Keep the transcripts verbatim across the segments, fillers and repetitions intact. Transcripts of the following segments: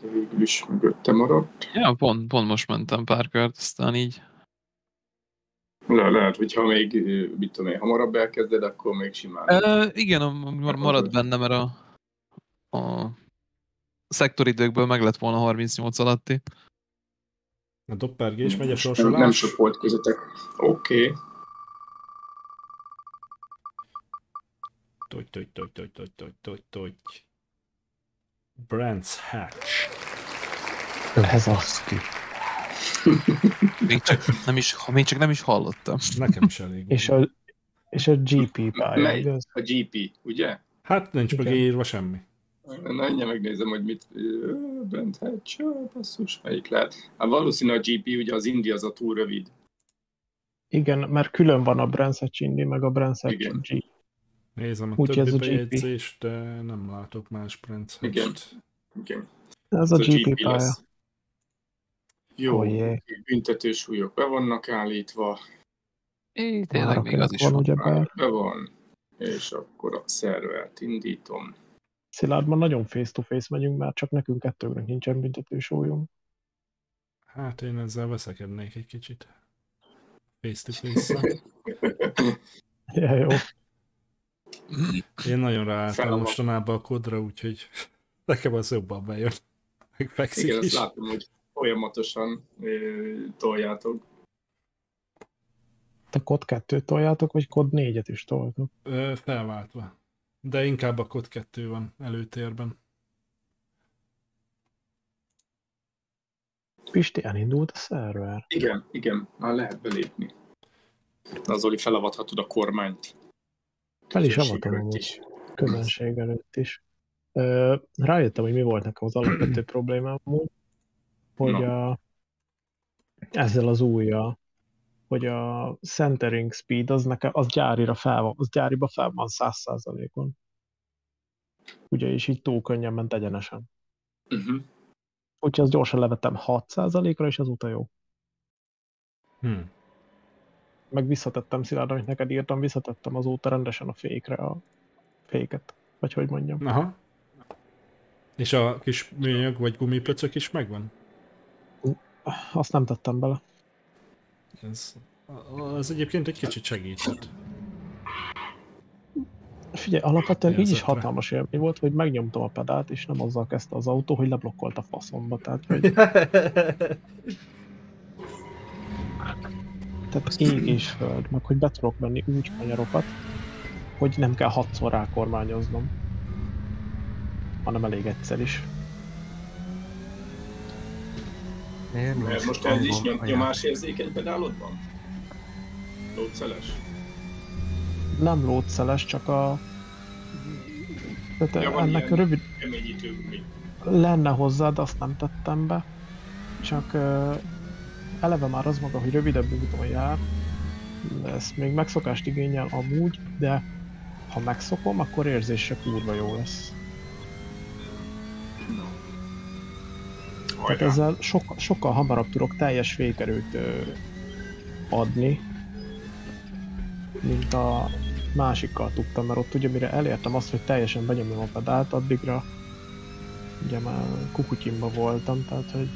végül is mögötte maradt. Ja, pont, pont most mentem pár kört, aztán így. Le, lehet, hogyha még, mit tudom én, hamarabb elkezded, akkor még simán. E, igen, maradt benne, mert a, a szektoridőkből meg lett volna harmincnyolc alatti. A doppergés megy a Nem, sorsolás. nem sok volt közöttek. Oké. Okay. Togy, togy, togy, togy, togy, togy, togy, togy. Brands Hatch. Ez az ki. Még csak nem is, még csak nem is hallottam. Nekem is elég. És a, és a gé pé pálya, igaz? A gé pé, ugye? Hát nincs meg írva semmi. Na, én megnézem, hogy mit... Brand Hatch, basszus, melyik lehet. Hát valószínűleg a gé pé, ugye az Indi az a túl rövid. Igen, mert külön van a Brands Hatch Indi, meg a Brands Hatch G. Nézem a úgy többi a bejegyzést, de nem látok más Brands Hatch-t. Igen. Igen. Ez a gé pé pálya. Lesz. Jó, oh, yeah. Büntetősúlyok be vannak állítva. É, tényleg még az is van. Ugye be. be van. És akkor a szervert indítom. Szilárdban nagyon face-to-face megyünk, mert csak nekünk kettőnknek nincsen büntetősúlyunk. Hát én ezzel veszekednék egy kicsit. Face-to-face-szel. Ja, jó. Én nagyon ráálltam mostanában a kodra, úgyhogy nekem az jobban bejön. Megfekszik igen, is. azt látom, hogy folyamatosan ö, toljátok. Te kod kettőt toljátok, vagy kod négyet is toltok? Ö, felváltva. De inkább a kod kettő van előtérben. Pisti, elindult a szerver? Igen, igen, már lehet belépni. Na, Zoli, felavathatod a kormányt. Fel is avatom amúgy. Közönség előtt is. Ö, rájöttem, hogy mi volt nekem az alapvető problémám amúgy, hogy no. a, ezzel az újjal, hogy a centering speed az nekem, az gyárira fel van, az gyáriba fel van száz százalékon. Ugye, és így túl könnyen ment egyenesen. Uh-huh. Úgyhogy azt gyorsan levettem hat százalékra, és azóta jó. Hmm. Meg visszatettem, Szilárd, amit neked írtam, visszatettem azóta rendesen a fékre a féket. Vagy hogy mondjam. Aha. És a kis műanyag vagy gumipöcök is megvan? Azt nem tettem bele. Ez, az egyébként egy kicsit segített. Figyelj, alapvetően így is hatalmas élmény volt, hogy megnyomtam a pedált, és nem azzal kezdte az autó, hogy leblokkolt a faszomba. Tehát, hogy... Tehát ég és föld, meg hogy be tudok venni úgy kanyarokat, hogy nem kell hatszor rákormányoznom, hanem elég egyszer is. Mert most ez is nyom, nyomásérzékeny pedálod van? Lódszeles? Nem lódszeles, csak a... Ja, ennek rövid... Keményítő. Lenne hozzá, de azt nem tettem be. Csak uh, eleve már az maga, hogy rövidebb úton jár. De ezt még megszokást igényel amúgy, de ha megszokom, akkor érzésre kurva jó lesz. Tehát ezzel sokkal, sokkal hamarabb tudok teljes fékerőt ö, adni, mint a másikkal tudtam, mert ott ugye mire elértem azt, hogy teljesen benyomom a pedált, addigra ugye már kukutyimba voltam, tehát hogy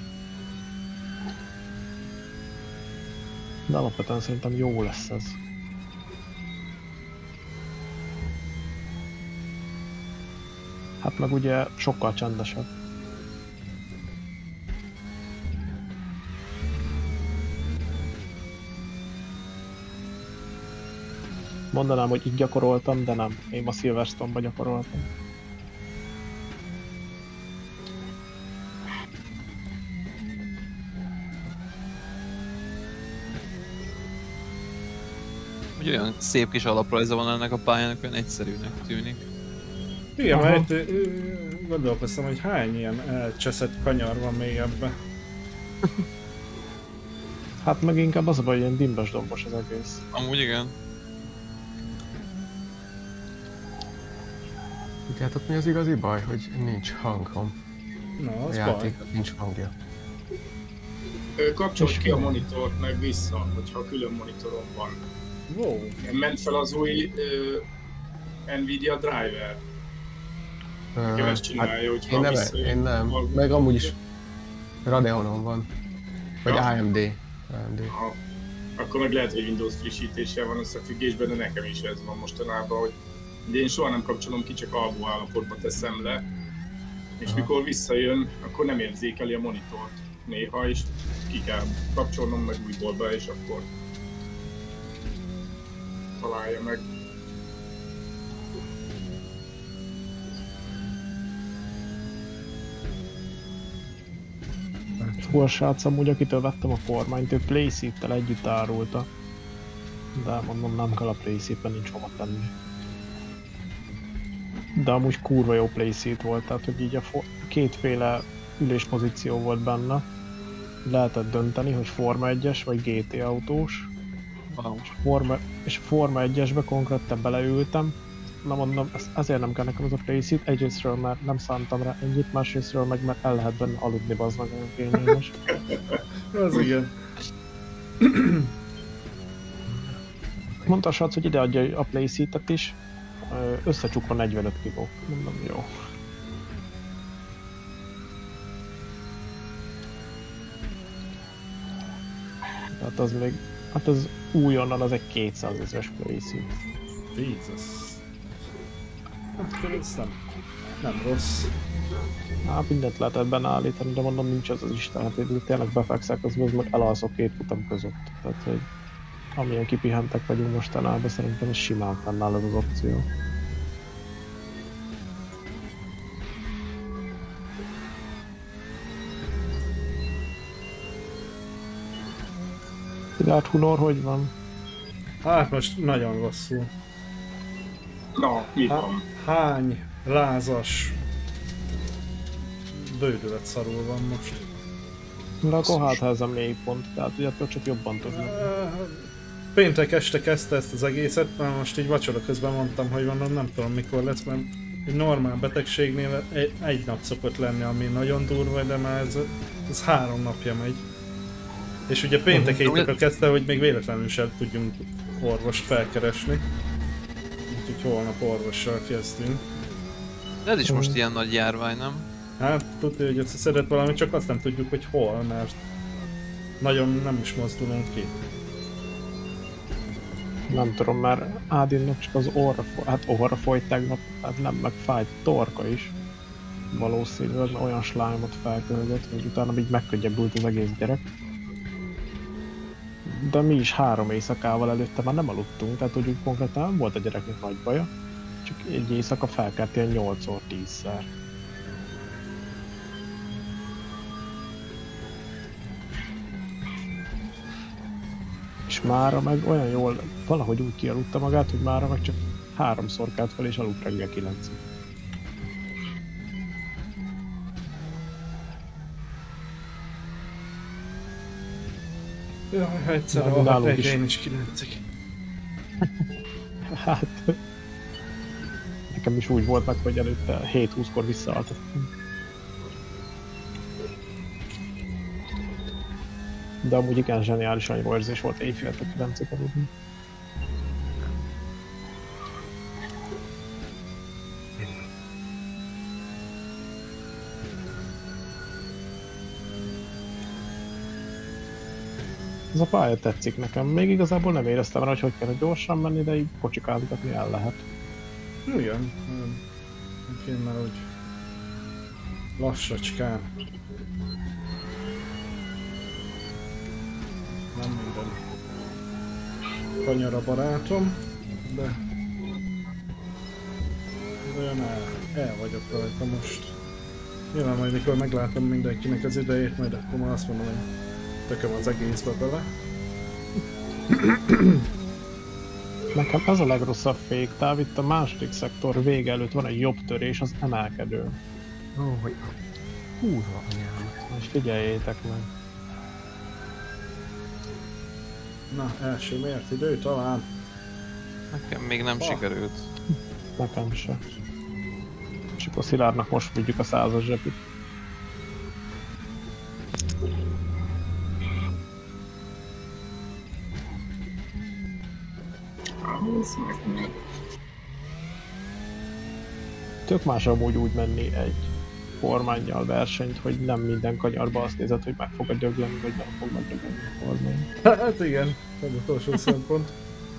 de alapvetően szerintem jó lesz ez. Hát meg ugye sokkal csendesebb. Mondanám, hogy így gyakoroltam, de nem. Én a Silverstone-ba gyakoroltam. Hogy olyan szép kis alaprajza van ennek a pályának, olyan egyszerűnek tűnik. Igen, mert itt gondolkoztam, hogy hány ilyen elcseszett kanyar van még ebben. Hát meg inkább az a baj, ilyen dimbes dombos az egész. Amúgy igen. Tudjátok mi az igazi baj? Hogy nincs hangom. Na, az a játék nincs hangja. Kapcsolt ki a monitort, meg vissza, hogyha külön monitoron van. Wow. Ment fel az új uh, Nvidia driver. Nekem ezt csinálja, hogy én nem, én nem. Meg amúgy is Radeonon van. Vagy ja. á em dé. á em dé. Aha. Akkor meg lehet, hogy Windows frissítéssel van összefüggésben, de nekem is ez van mostanában, hogy én soha nem kapcsolom ki, csak alvó állapotba teszem le, és aha. mikor visszajön, akkor nem érzékeli a monitort néha, és ki kell kapcsolnom meg újból be, és akkor találja meg. Hú, a srác amúgy, akitől vettem a kormányt, ő Playseat-tel együtt árulta. De mondom, nem kell a Playseat-ben, nincs hova tenni. De amúgy kurva jó Playseat volt, tehát hogy így a kétféle üléspozíció volt benne. Lehetett dönteni, hogy Forma egyes vagy gé té autós. Wow. És, Forma, és Forma egyesbe konkrétan beleültem. Na mondom, ezért nem kell nekem az a Playseat, egyrésztről mert nem szántam rá ennyit, másrésztről meg mert el lehet benne aludni, bazd meg, olyan kényelmes. Az igen. Mondta a srác, hogy ide adja a Playseat-et is, összecsukva negyvenöt kiló. Mondom, jó. Hát az még, hát az újonnan az egy kétszázezres Playseat. Jézus. Hát ez nem, nem rossz. Hát mindent lehetett benne állítani, de mondom, nincs az az Isten, hát én tényleg befekszek, az meg elalszok két futam között. Tehát, hogy amilyen kipihentek vagyunk mostanában, szerintem ez simán fennáll ez az opció. Szilárd Hunor, hogy van? Hát most nagyon rosszul. Na, mi van? Hány lázas bődölet szarul van most. De akkor hát ha ez a mélypont, tehát ugye attól csak jobban tudni. Péntek este kezdte ezt az egészet, mert most így vacsora közben mondtam, hogy mondom, nem tudom mikor lesz, mert egy normál betegségnél egy, egy nap szokott lenni, ami nagyon durva, de már ez, ez három napja megy. És ugye péntek éjszaka kezdte, hogy még véletlenül sem tudjunk orvost felkeresni. Úgyhogy holnap orvossal kezdünk. De ez is most ilyen nagy járvány, nem? Hát tudja, hogy összeszedett valami, csak azt nem tudjuk, hogy hol, mert nagyon nem is mozdulunk ki. Nem tudom, mert Ádinnak csak az orra, hát orra folyt tegnap, hát nem, meg fájt torka is. Valószínűleg olyan slájmot felkölgött, hogy utána így megkönnyebbült az egész gyerek. De mi is három éjszakával előtte már nem aludtunk, tehát úgy konkrétan nem volt a gyereknek nagy baja. Csak egy éjszaka felkelt ilyen nyolcszor tízszer. És mára meg olyan jól, valahogy úgy kialudta magát, hogy mára meg csak háromszor kelt fel és aludt reggel kilencig. Jaj, egyszer a reggel én is kilencig. Hát... Nekem is úgy volt meg, hogy előtte hét húszkor visszaaltattam. De amúgy igen zseniálisan jó érzés volt éjféltől kilencig aludni. Ez a pálya tetszik nekem. Még igazából nem éreztem rá, hogy hogy kell gyorsan menni, de így kocsikázgatni el lehet. Igen. Én már úgy lassacskán. Nem minden kanyara barátom, de, de olyan el, el vagyok rajta most. Nyilván majd mikor meglátom mindenkinek az idejét, majd akkor már azt mondom, hogy tököm az egészbe bele. Nekem ez a legrosszabb féktáv, itt a második szektor vége előtt van egy jobb törés, az emelkedő. Ó, oh, hogy... Húzva anyám. És figyeljétek meg. Na, első mért idő talán. Nekem még nem ah. sikerült. Nekem se. És akkor Szilárdnak most vigyük a százas zsepit. Tök más amúgy úgy menni egy kormánnyal versenyt, hogy nem minden kanyarba azt nézed, hogy meg fog a dögleni, vagy nem fog megdögleni a kormány. Hát igen, ez utolsó szempont.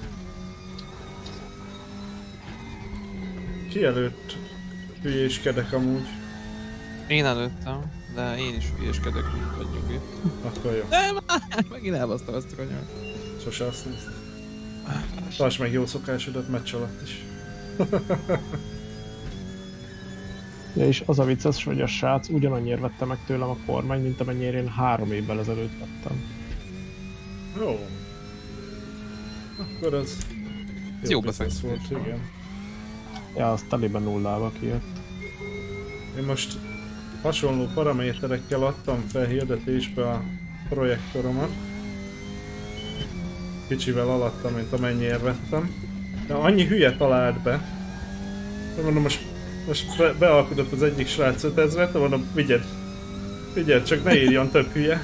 Ki előtt hülyéskedek amúgy? Én előttem, de én is hülyéskedek, mint vagy nyugi. Akkor jó. Nem, megint elbasztam ezt a kanyart. Sose azt nézd. Tartsd meg jó szokásodat meccs alatt is. Ja, és az a vicces, hogy a srác ugyanannyiért vette meg tőlem a kormány, mint amennyire én három évvel ezelőtt vettem. Jó. Akkor ez... Ez jó business volt, igen. Ja, az teliben nullába kijött. Én most hasonló paraméterekkel adtam fel hirdetésbe a projektoromat. Kicsivel alatta, mint amennyiért vettem. De annyi hülye talált be. De mondom, most, most be, bealkudott az egyik srác ötezret, de mondom, vigyed. Vigyed, csak ne írjon több hülye.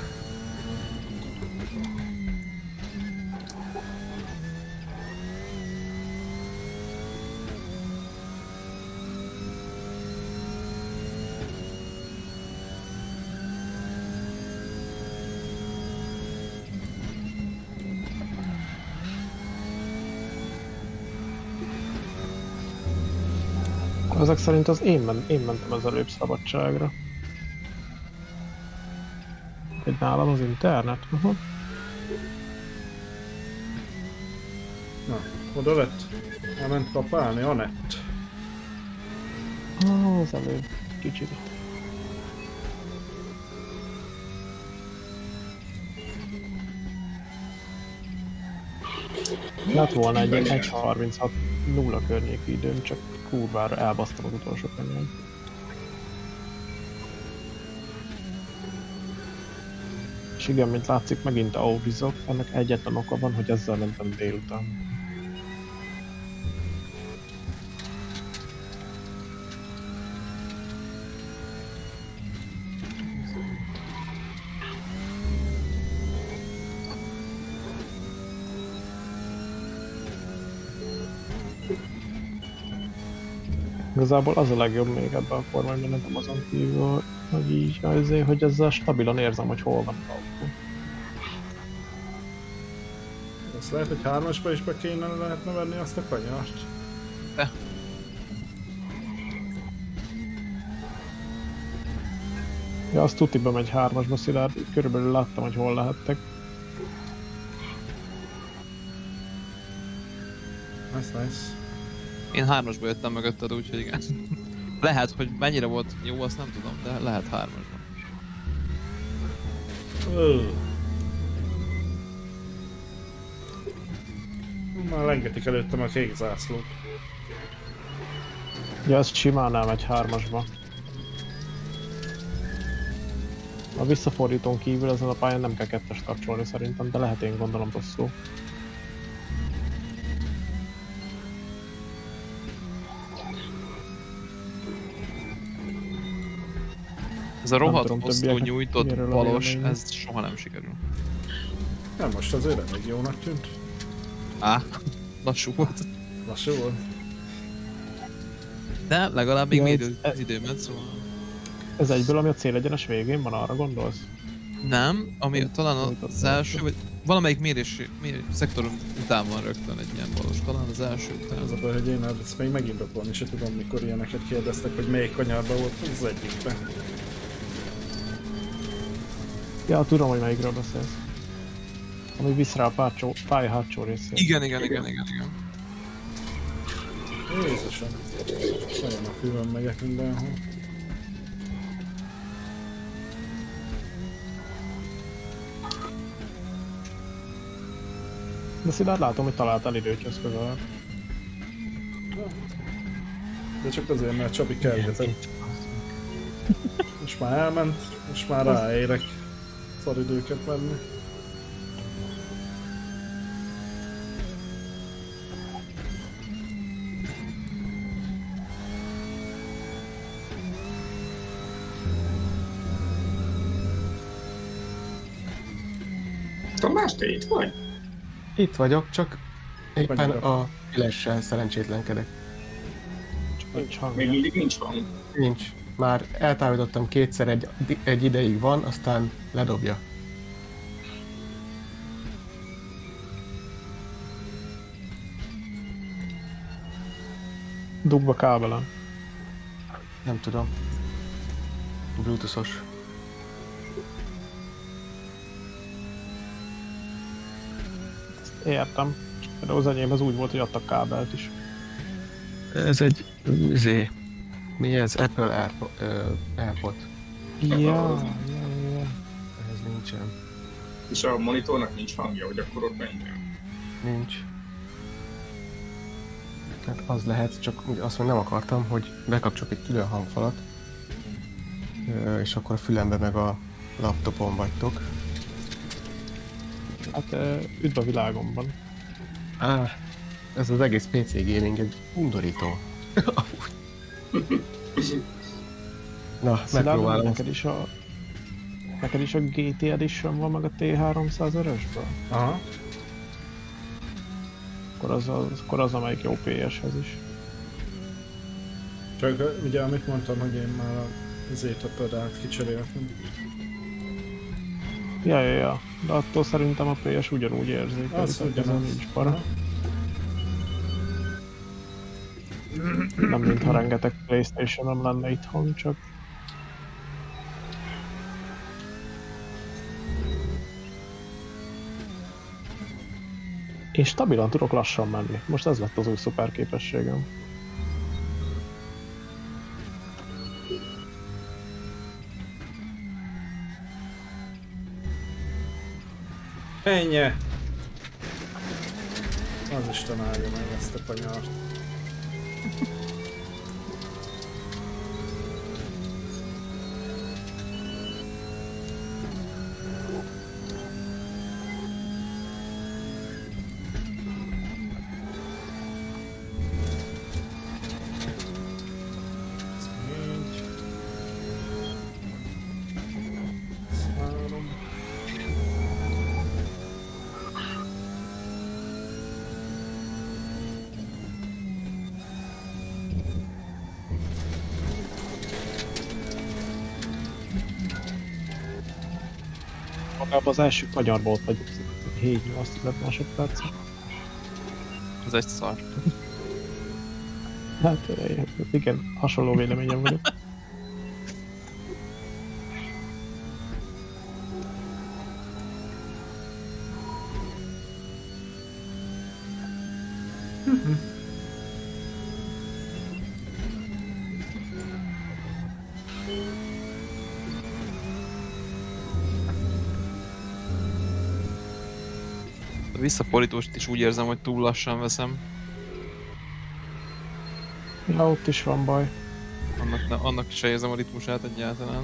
Ezek szerint az én, men én mentem az előbb szabadságra. Egy nálam az internet? Uh-huh. Na, oda lett. Elment kapálni Anett. Ah, az előbb. Kicsit. Lett volna egy ilyen egy harminchat nulla környéki időm, csak kurvára elbasztam az utolsó kanyart. És igen, mint látszik, megint auvizok, ennek egyetlen oka van, hogy ezzel mentem délután. Igazából az a legjobb még ebben a kormányban, nem azon kívül, hogy így azért, hogy ezzel stabilan érzem, hogy hol van a autó. Azt lehet, hogy hármasba is be kéne lehetne venni azt a kanyart. De. Ja, azt tuti bemegy hármasba, Szilárd, körülbelül láttam, hogy hol lehettek. Nice, nice. Én hármasba jöttem mögötted, úgyhogy igen. Lehet, hogy mennyire volt jó, azt nem tudom, de lehet hármasban. Öh. Már lengetik előttem a kék zászlót. Ja, ez simán elmegy hármasba. A visszafordítón kívül ezen a pályán nem kell kettest kapcsolni szerintem, de lehet én gondolom rosszul. Ez a rohadt tudom, hosszú nyújtott miről balos, élménye. ez soha nem sikerül. Nem, most azért elég jónak tűnt. Á, lassú volt. Lassú volt. De legalább még Ja, mér ez- az időmet, szóval... Ez egyből, ami a célegyenes végén van, arra gondolsz? Nem, ami talán Nyújtott az első, vagy valamelyik mérés, mérés szektor után van rögtön egy ilyen balos, talán az első után. Az a baj, hogy én ezt még megint dokolni se tudom, mikor ilyeneket kérdeztek, hogy melyik kanyarban volt az egyikben. Ja, tudom, hogy melyikről beszélsz. Ami visz rá a pálcsó, pálya hátsó részét. Igen, igen, igen, igen, igen. Jézusom. Nagyon a fülön megyek mindenhol. De Szilárd látom, hogy találtál időt közel. De csak azért, mert Csabi kergetett. Most már elment, most már ráérek szaridőket venni. Tamás, te itt vagy? Itt vagyok, csak éppen Mennyire? a fülessel szerencsétlenkedek. Csak Nincs hangja. Még mindig nincs hang. Nincs. Már eltávolítottam kétszer, egy, egy ideig van, aztán ledobja. Dugva kábelen. Nem tudom. Bluetooth-os. Értem. Például az enyém az úgy volt, hogy adtak kábelt is. Ez egy... Zé. Mi ez? Apple Air, uh, AirPod. Ja, ja, ja. Ez nincsen. És a monitornak nincs hangja, hogy akkor ott menjen. Nincs. Hát az lehet, csak azt még nem akartam, hogy bekapcsolok egy külön hangfalat, és akkor a fülembe meg a laptopon vagytok. Hát üdv a világomban. Á, ez az egész pé cé gaming egy undorító. Na, megpróbálom. Neked is a... Neked is a gé té Edition van meg a té háromszáz ötösből? Aha. Akkor az, az, akkor az amelyik jó pé eshez is. Csak ugye amit mondtam, hogy én már a zét a pedált kicseréltem. Ja, ja, ja. De attól szerintem a pé es ugyanúgy érzékelik. Az ugyanaz. Nincs para. Nem mintha rengeteg PlayStation-om lenne itthon, csak... Én stabilan tudok lassan menni. Most ez lett az új szuper képességem. Ennyi! Az Isten állja meg ezt a kanyart. Magában az első kanyarban ott vagyok, hét-nyolc másodperc. Ez egy szar. Hát igen, hasonló véleményem vagyok. A visszafordítóst is úgy érzem, hogy túl lassan veszem. Ja, ott is van baj. Annak, ne, annak is érzem a ritmusát egyáltalán.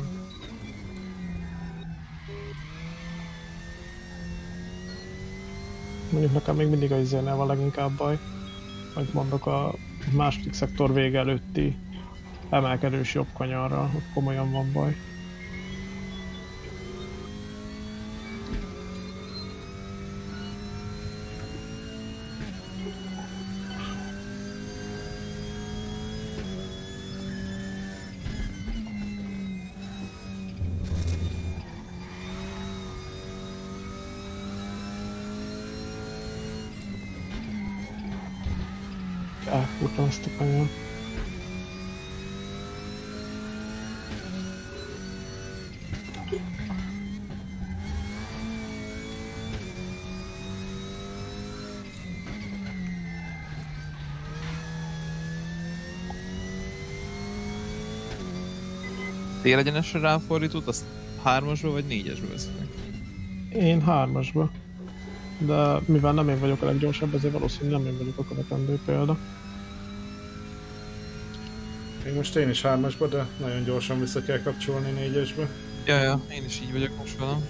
Mondjuk nekem még mindig a izénél van leginkább baj. Majd mondok a második szektor vége előtti emelkedős jobb kanyarra, ott komolyan van baj. Elfúrtam ezt a kanyar. Télegyenesre ráfordított, azt hármasba vagy négyesbe veszik? Én hármasba. De mivel nem én vagyok a leggyorsabb, ezért valószínűleg nem én vagyok a követendő példa. Még most én is hármasba, de nagyon gyorsan vissza kell kapcsolni négyesbe. Ja, ja, én is így vagyok most velem.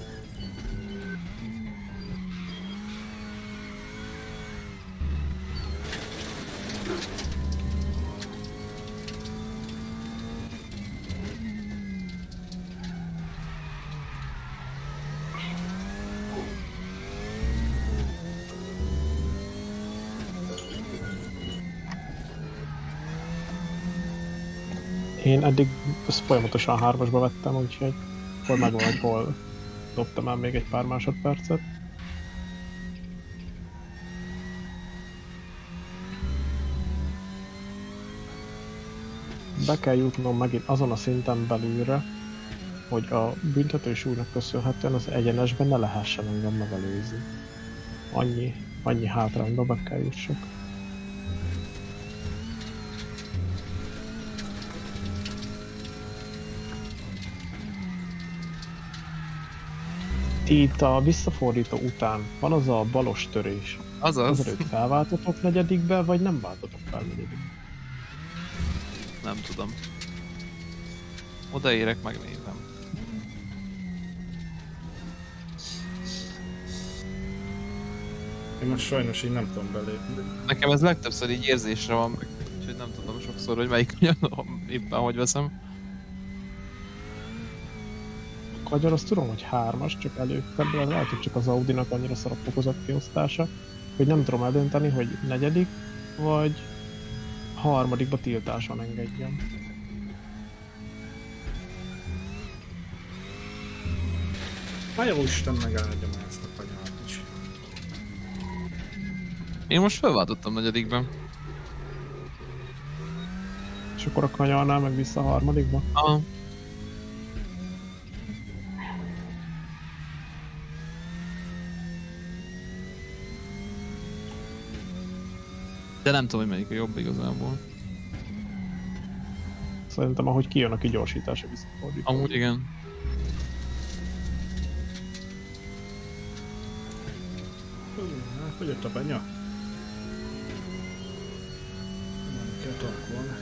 Én eddig ezt folyamatosan hármasba vettem, úgyhogy akkor megvan, hogy hol dobtam el még egy pár másodpercet. Be kell jutnom megint azon a szinten belülre, hogy a büntetősúlynak köszönhetően az egyenesben ne lehessen engem megelőzni. Annyi, annyi hátrányba be kell jussak. Ti itt a visszafordító után van az a balos törés. Azaz. Azelőtt felváltotok negyedikbe, vagy nem váltotok fel negyedikbe? Nem tudom. Odaérek, megnézem. Én most sajnos így nem tudom belépni. Nekem ez legtöbbször így érzésre van, meg, úgyhogy nem tudom sokszor, hogy melyik éppen hogy veszem. A kagyor azt tudom, hogy hármas, csak előkebbre, lehet, hogy csak az Audinak annyira szar a fokozat kiosztása, hogy nem tudom eldönteni, hogy negyedik, vagy harmadikba tiltáson engedjem. Na jó Isten, megáldja már ezt a kanyart is. Én most felváltottam negyedikben. És akkor a kanyarnál meg vissza a harmadikba? Aha. De nem tudom, hogy melyik a jobb igazából. Szerintem ahogy kijön a kigyorsítása visszafordít. Amúgy igen. Hogy jött a benya? Nem kell tankolni.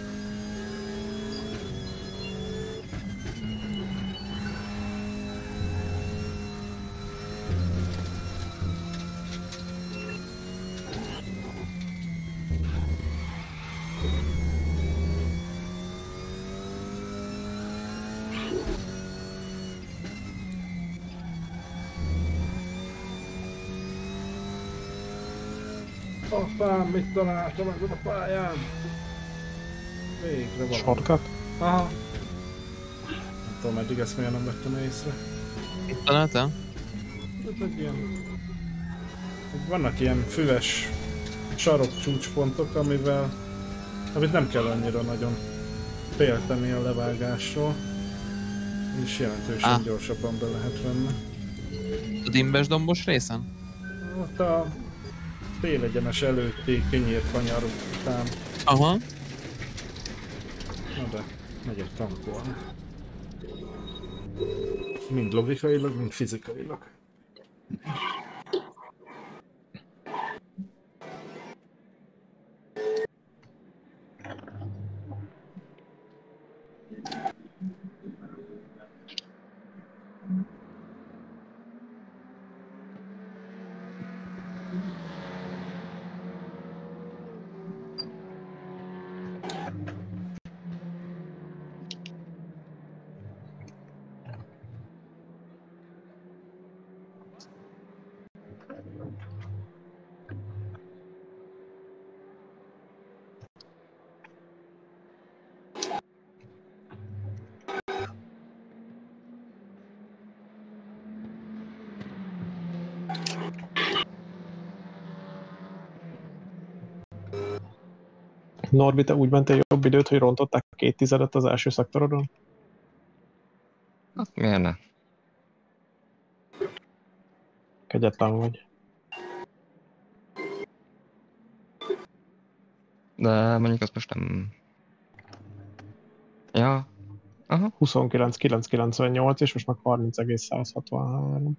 Apám, mit találtam ezen a pályán? Végre valami. Shortcut? Aha. Nem tudom, eddig ezt miért nem vettem észre. Itt találtál? Ez egy ilyen... Vannak ilyen füves sarok csúcspontok, amivel... amit nem kell annyira nagyon félteni a levágásról. És jelentősen ah. gyorsabban be lehet venni. A dimbes dombos részen? Ott a félegyenes előtti kinyírt kanyar után. Aha. Na de, megyek tankolni. Mind logikailag, mind fizikailag. Norbi, te úgy mentél jobb időt, hogy rontották két tizedet az első szektorodon? Hát miért ne? Kegyetlen vagy. De mondjuk azt most nem... Ja. Aha. huszonkilenc kilencszázkilencvennyolc és most meg harminc egész száz hatvanhárom.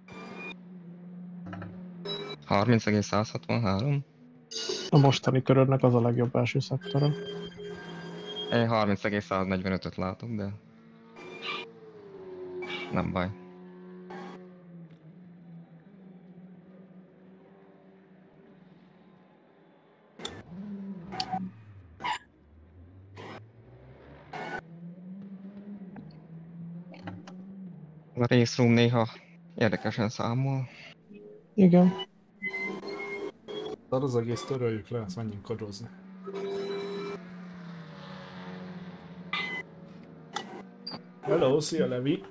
harminc egész száz hatvanhárom? A mostani körödnek az a legjobb első szektora. Én harminc egész száz negyvenötöt látok, de... nem baj. A race room néha érdekesen számol. Igen. Az egész töröljük le, azt menjünk kadozni. Hello, szia Levi!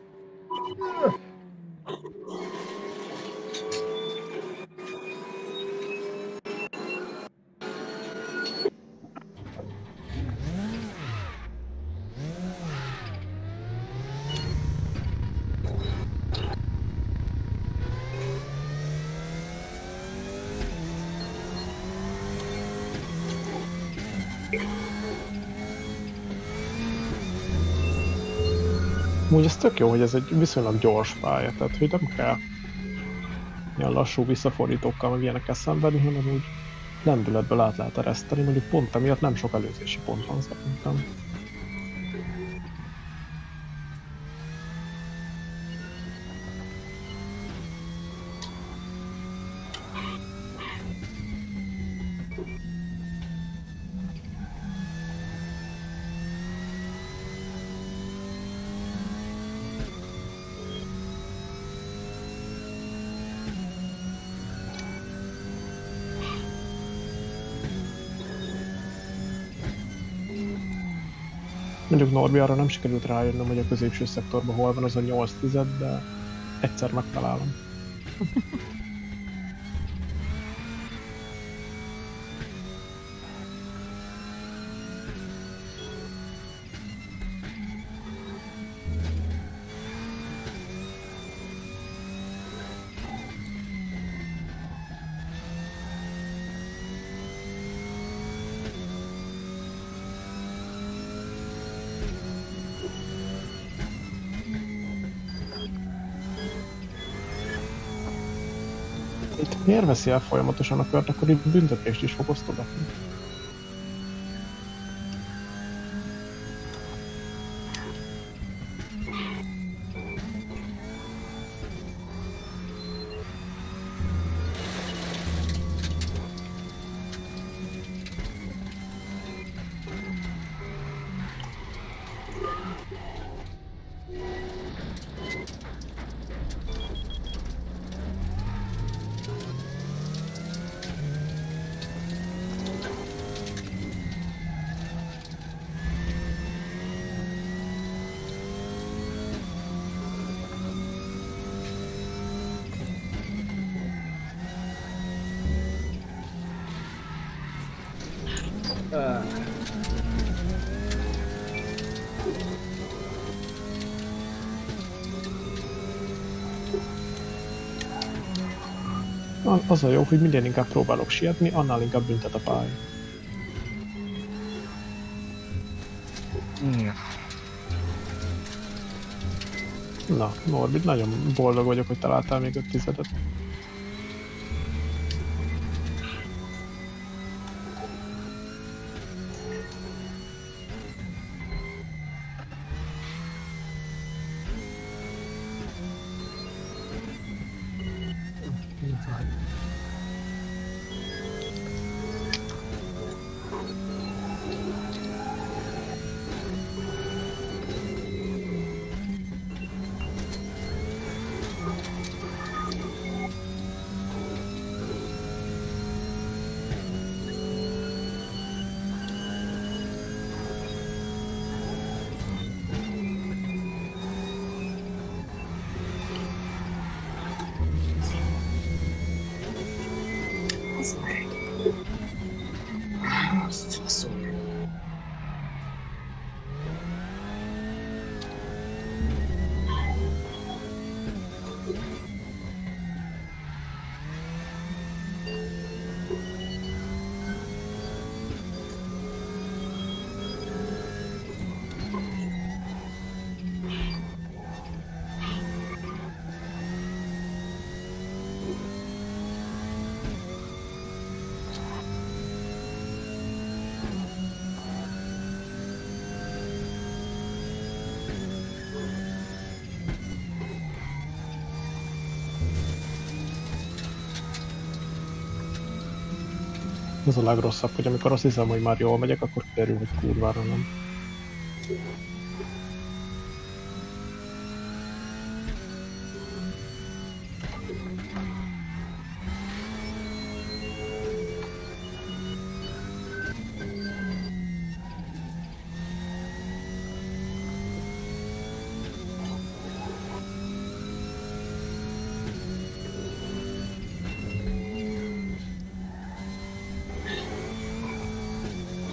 Úgy ez tök jó, hogy ez egy viszonylag gyors pálya, tehát hogy nem kell ilyen lassú visszafordítókkal meg ilyenekkel szenvedni, hanem úgy lendületből át lehet ereszteni, mondjuk pont emiatt nem sok előzési pont van szerintem. Mondjuk Norbi, arra nem sikerült rájönnöm, hogy a középső szektorban hol van az a nyolc tized, de egyszer megtalálom. Itt miért veszi el folyamatosan a kört, akkor itt büntetést is fog osztogatni. Az a jó, hogy minden inkább próbálok sietni, annál inkább büntet a pálya. Mm. Na, Norbit, nagyon boldog vagyok, hogy találtál még öt tizedet. Ez a legrosszabb, hogy amikor azt hiszem, hogy már jól megyek, akkor kiderül, hogy kurvára nem.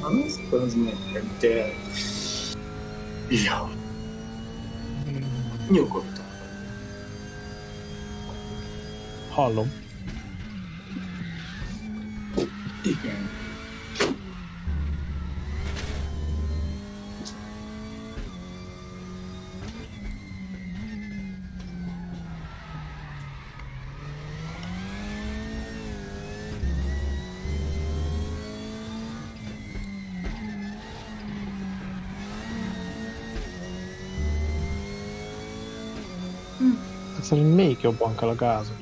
Az, az nekem kell. Ja. Nyugodtan. Hallom. Igen. Szerintem még jobban kell a gázon.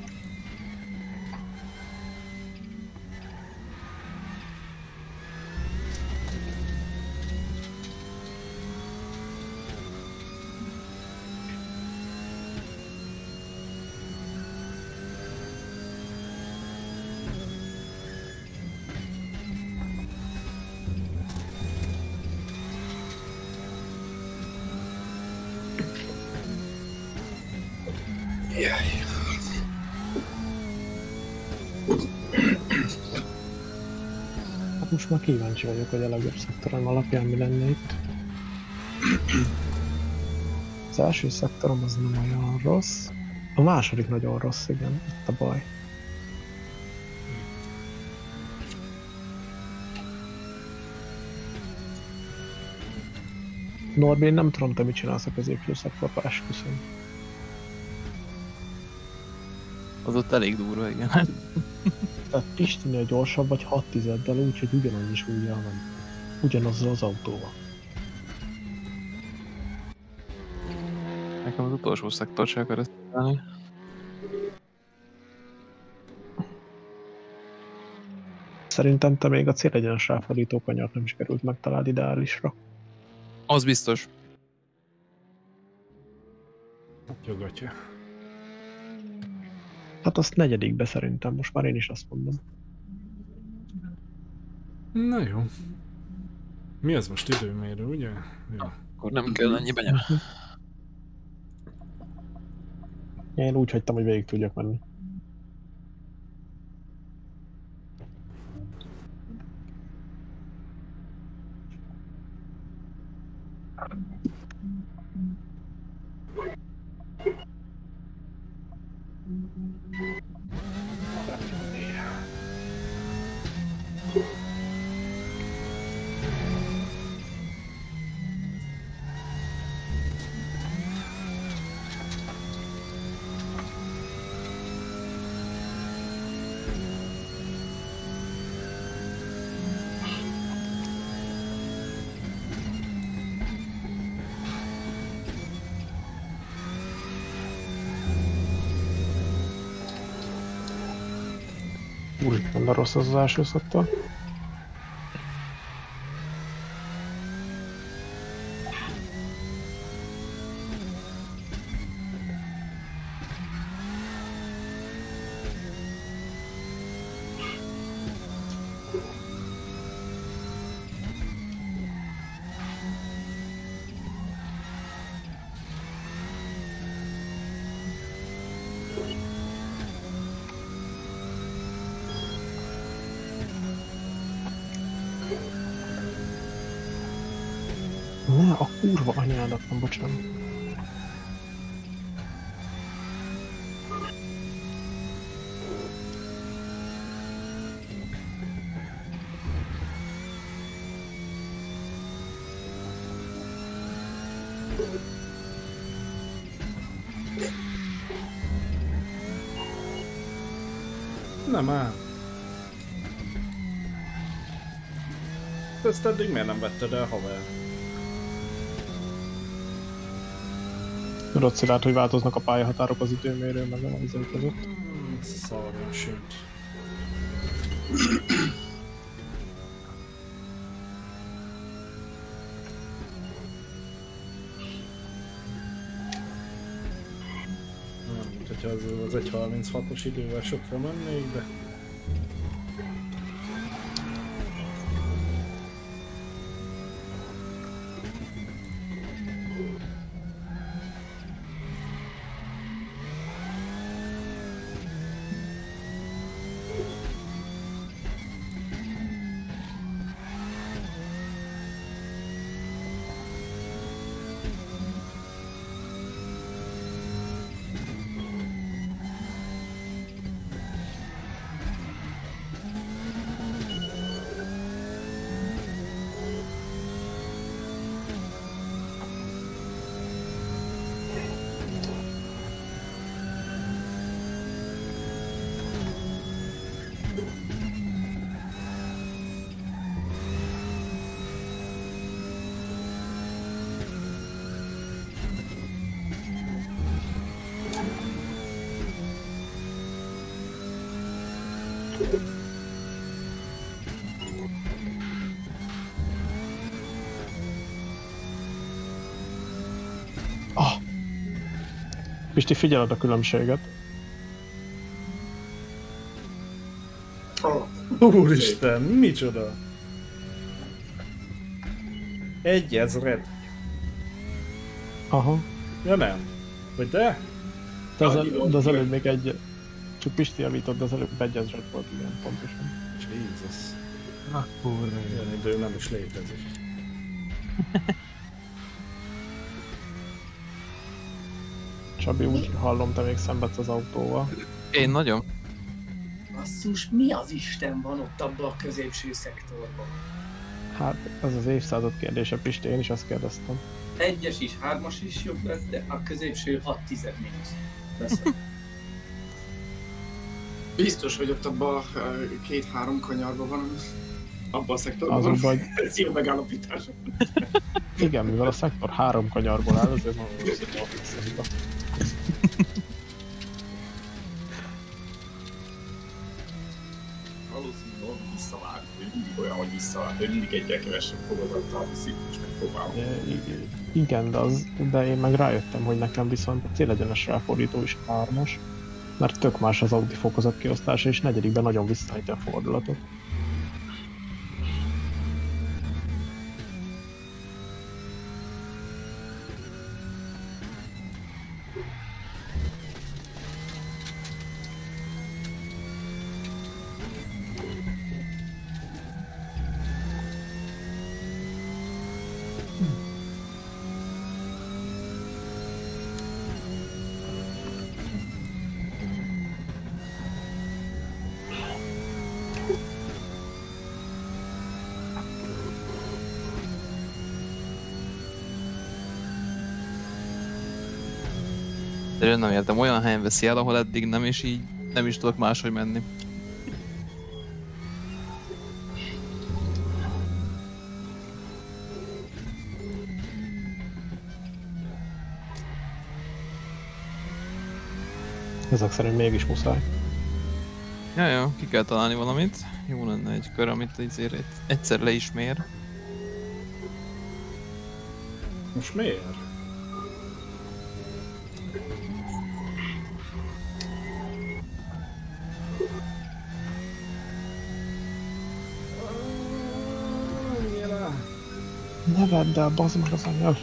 Hát most már kíváncsi vagyok, hogy a legjobb szektorom alapján mi lenne itt. Az első szektorom az nem olyan rossz. A második nagyon rossz, igen, itt a baj. Norbi, én nem tudom, te mit csinálsz a középső szektorba, esküszöm. Az ott elég durva, igen. Tehát Pistinél gyorsabb vagy hat tizeddel, úgyhogy ugyanannyi súlyjal ment. Ugyanazzal az autóval. Nekem az utolsó szektort se akar ezt csinálni. Szerintem te még a célegyenes ráfordító kanyart nem is került megtalálni ideálisra. Az biztos. Jogatja. Hát azt negyedikbe szerintem, most már én is azt mondom. Na jó. Mi az most időmérő, ugye? Jó. Akkor nem kell ennyi benya. Én úgy hagytam, hogy végig tudjak menni. Úristen, de rossz az az első szektor. Ne, a kurva anyádat, nem bocsánat. Nem áll. Ezt eddig miért nem vetted el, haver? Tudod, Szilárd, hogy változnak a pályahatárok az időmérő meg a izék között? Szarjon süt. Nem, mint hogyha az, az egy harminchatos idővel sokra mennék, de... Ah! Pisti, figyeled a különbséget. Oh, Úristen, micsoda? Egy ezred. Aha. Ja nem. Vagy de? De az, de az előbb még egy... Csak Pisti javított, de az előbb egy ezred volt, igen, pontosan. Jesus. Ah, kurva. Ilyen idő nem is létezik. Csabi, úgy hallom, te még szenvedsz az autóval. Én nagyon. Basszus, mi az Isten van ott abban a középső szektorban? Hát, ez az évszázad kérdése, Pisti, én is azt kérdeztem. Egyes is, hármas is jobb lett, de a középső hat tized mínusz. Beszél. Biztos, hogy ott abban a két-három kanyarban van, abban a szektorban Azon van. vagy... Ez jó megállapítás. Igen, mivel a szektor három kanyarból áll, azért mondom, hogy ez a Valószínűleg valami visszavált, hogy mindig olyan, hogy visszavált, hogy mindig egyre kevesebb fogadattal viszik, és megpróbálom. Igen, de, az, de én meg rájöttem, hogy nekem viszont a célegyenes ráfordító is hármas, mert tök más az Audi fokozat kiosztása, és negyedikben nagyon visszaejti a fordulatot. De én nem értem, olyan helyen veszi el, ahol eddig nem, és így nem is tudok máshogy menni. Ezek szerint mégis muszáj. Ja, jó, ki kell találni valamit. Jó lenne egy kör, amit azért egyszer le is mér. Most miért? Ne vedd el, bazd meg az anyag!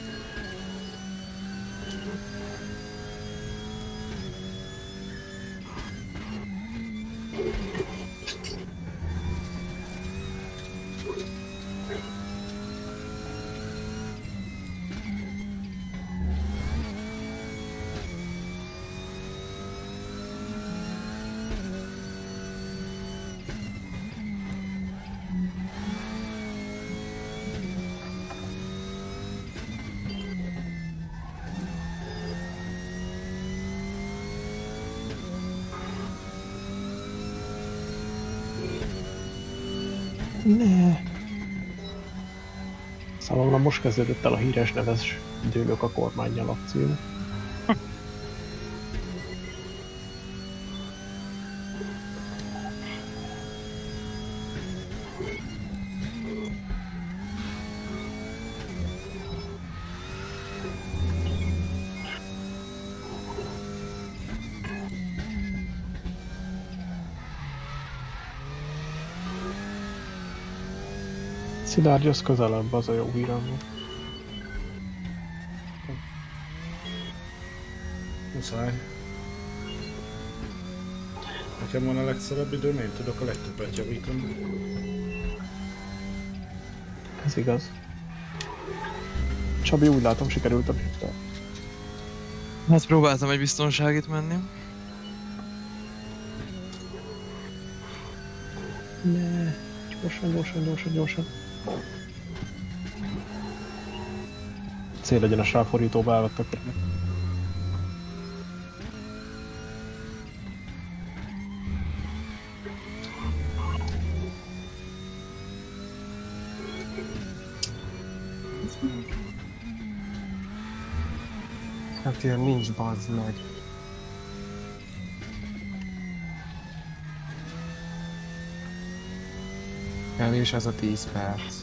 Ne. Számomra most kezdődött el a híres neves dőlök a kormánnyal akció. Szilárd, jössz közelebb, az a jó hírem. Muszáj. Nekem van a legszarabb időm, én tudok a legtöbbet javítani. Ez igaz. Csabi, úgy látom, sikerült a driftel. Hát próbáltam egy biztonságit menni. Ne. Gyorsan, gyorsan, gyorsan, gyorsan. Célegyenes ráfordítóba elvettek tényleg. Hát ilyen nincs, bazd meg. Kevés ez a tíz perc.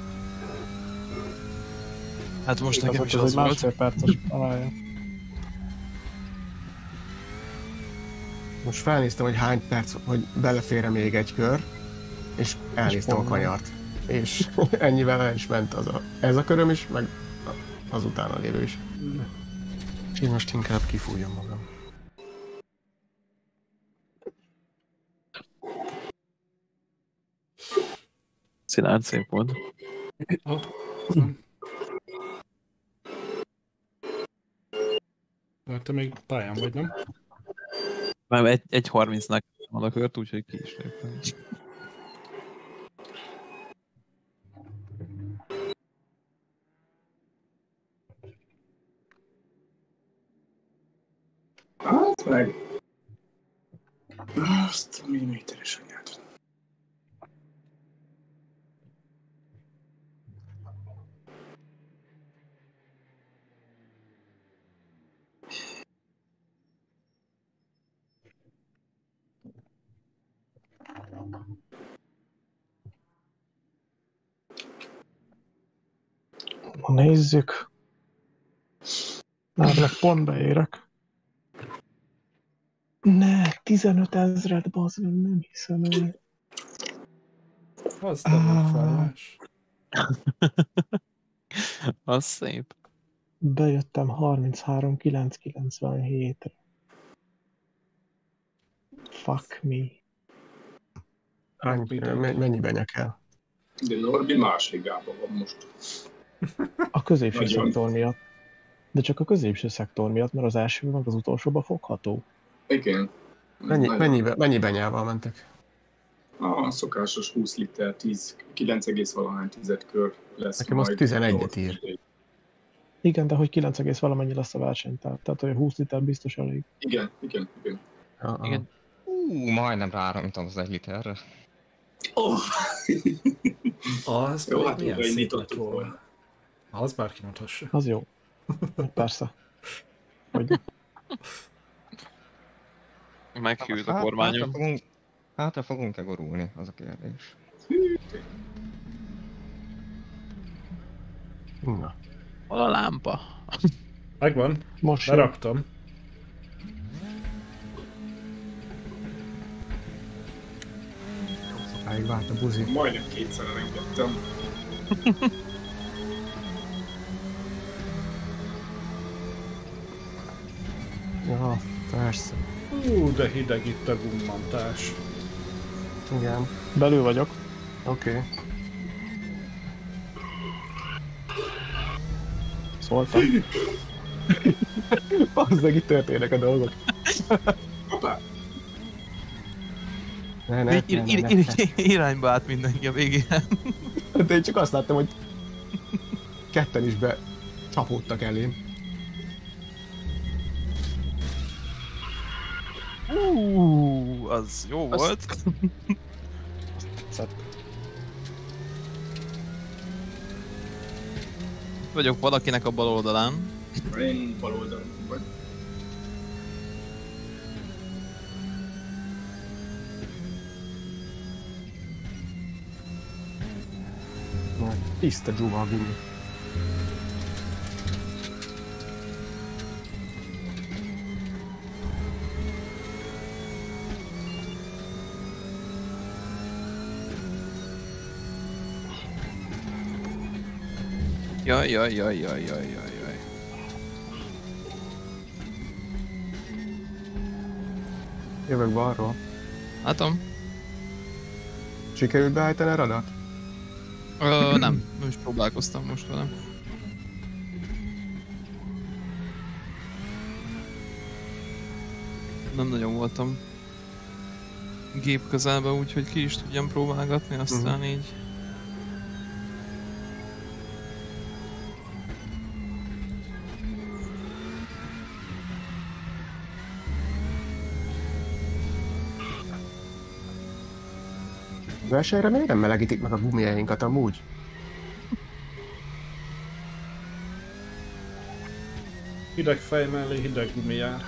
Hát most nekem is Ez az egy volt. másfél perces találja. Most felnéztem, hogy hány perc, hogy belefér még egy kör, és elnéztem a kanyart. És ennyivel el is ment az a, ez a köröm is, meg az utána lévő is. És én most inkább kifújom magam. Szilárd, szép volt. Hát te még pályán vagy, nem? Már egy, egy harmincnak van a kört, úgyhogy ki is léptem. Hát meg. Azt a milliméteres anyát. Na nézzük. Elvileg pont beérek. Ne, tizenöt ezret, bazd meg, nem hiszem el. Az nem fájás. Az szép. Bejöttem harminchárom kilencszázkilencvenhétre. Fuck me. Annyi, me- mennyiben nyekel? De Norbi másodikában van most. A középső Nagyon. szektor miatt. De csak a középső szektor miatt, mert az első meg az utolsóba fogható. Igen. Mennyi, mennyiben, mennyiben nyelvvel mentek? A szokásos húsz liter, tíz, kilenc egész valahány tized kör lesz. Nekem az majd. tizenegyet ír. Igen, de hogy kilenc egész valamennyi lesz a versenytár. Tehát olyan húsz liter biztos elég. Igen, igen, igen. Uh-uh. Igen. Ú, majdnem ráramítom az egy literre. Oh. Az Jó, pedig hát milyen újra szép lett indítottuk volna. volna. Az bárki mondhassa. Az jó. Persze. Hogy Meghűlt a Hát, kormányom. hátra fogunk, hátra fogunk-e gorulni, az a kérdés. Na. Hol a lámpa? Megvan, most jön. leraktam. Sokáig vált a buzi. Majdnem kétszer elengedtem. Ja, persze. Ú, de hideg itt a gummantás. Igen. Belül vagyok. Oké. Okay. Szóltam. Bazdmeg, itt történnek a dolgok. Hoppá! Ne, ne, Ir- ne, ir- ne, ir- ne. ir- irányba állt mindenki a végére. De én csak azt láttam, hogy ketten is be csapódtak elém. Ú, az jó Azt- volt. Vagyok valakinek a bal oldalán. Én bal oldalon vagy. Na, tiszta dzsuva a gumi. Jaj, jaj, jaj, jaj, jaj, jaj, jaj. Jövök balról. Látom? Sikerült beállítani a radart? Ö, nem, nem is próbálkoztam most velem. Nem nagyon voltam gép közelben, úgyhogy ki is tudjam próbálgatni, aztán Mhm. így. Versenyre miért nem melegítik meg a gumijainkat amúgy? Hideg fej mellé hideg gumi jár.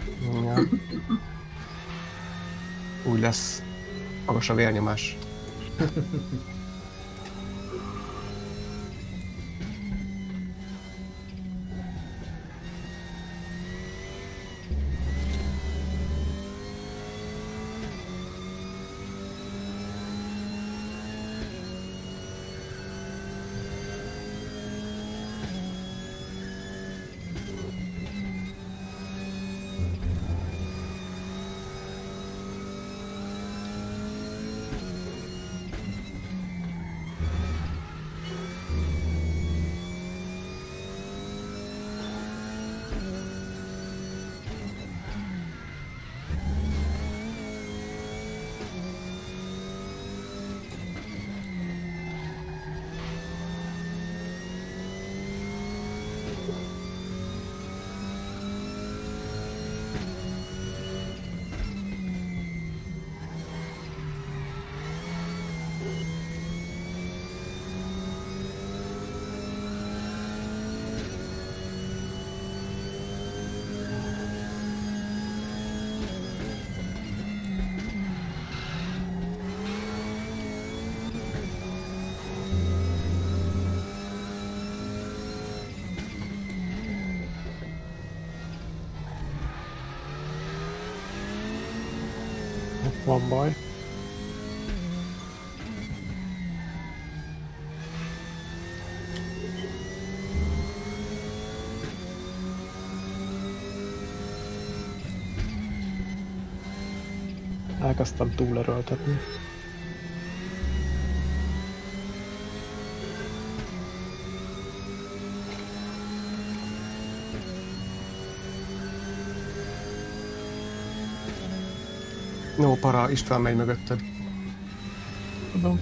Ja. Úgy lesz magas a vérnyomás. Van baj. Elkezdtem túlerőltetni. No, para, István megy mögötted. Tudom.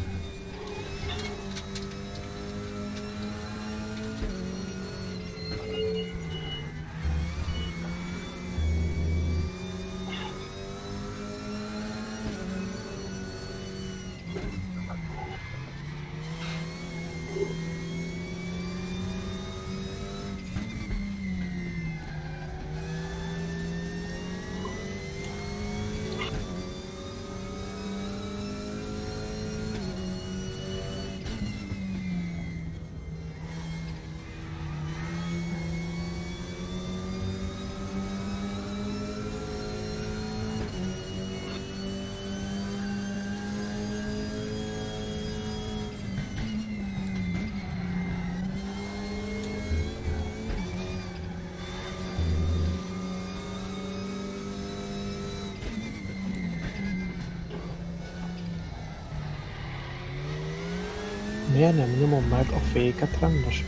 Miért nem nyomom meg a féket rendesen?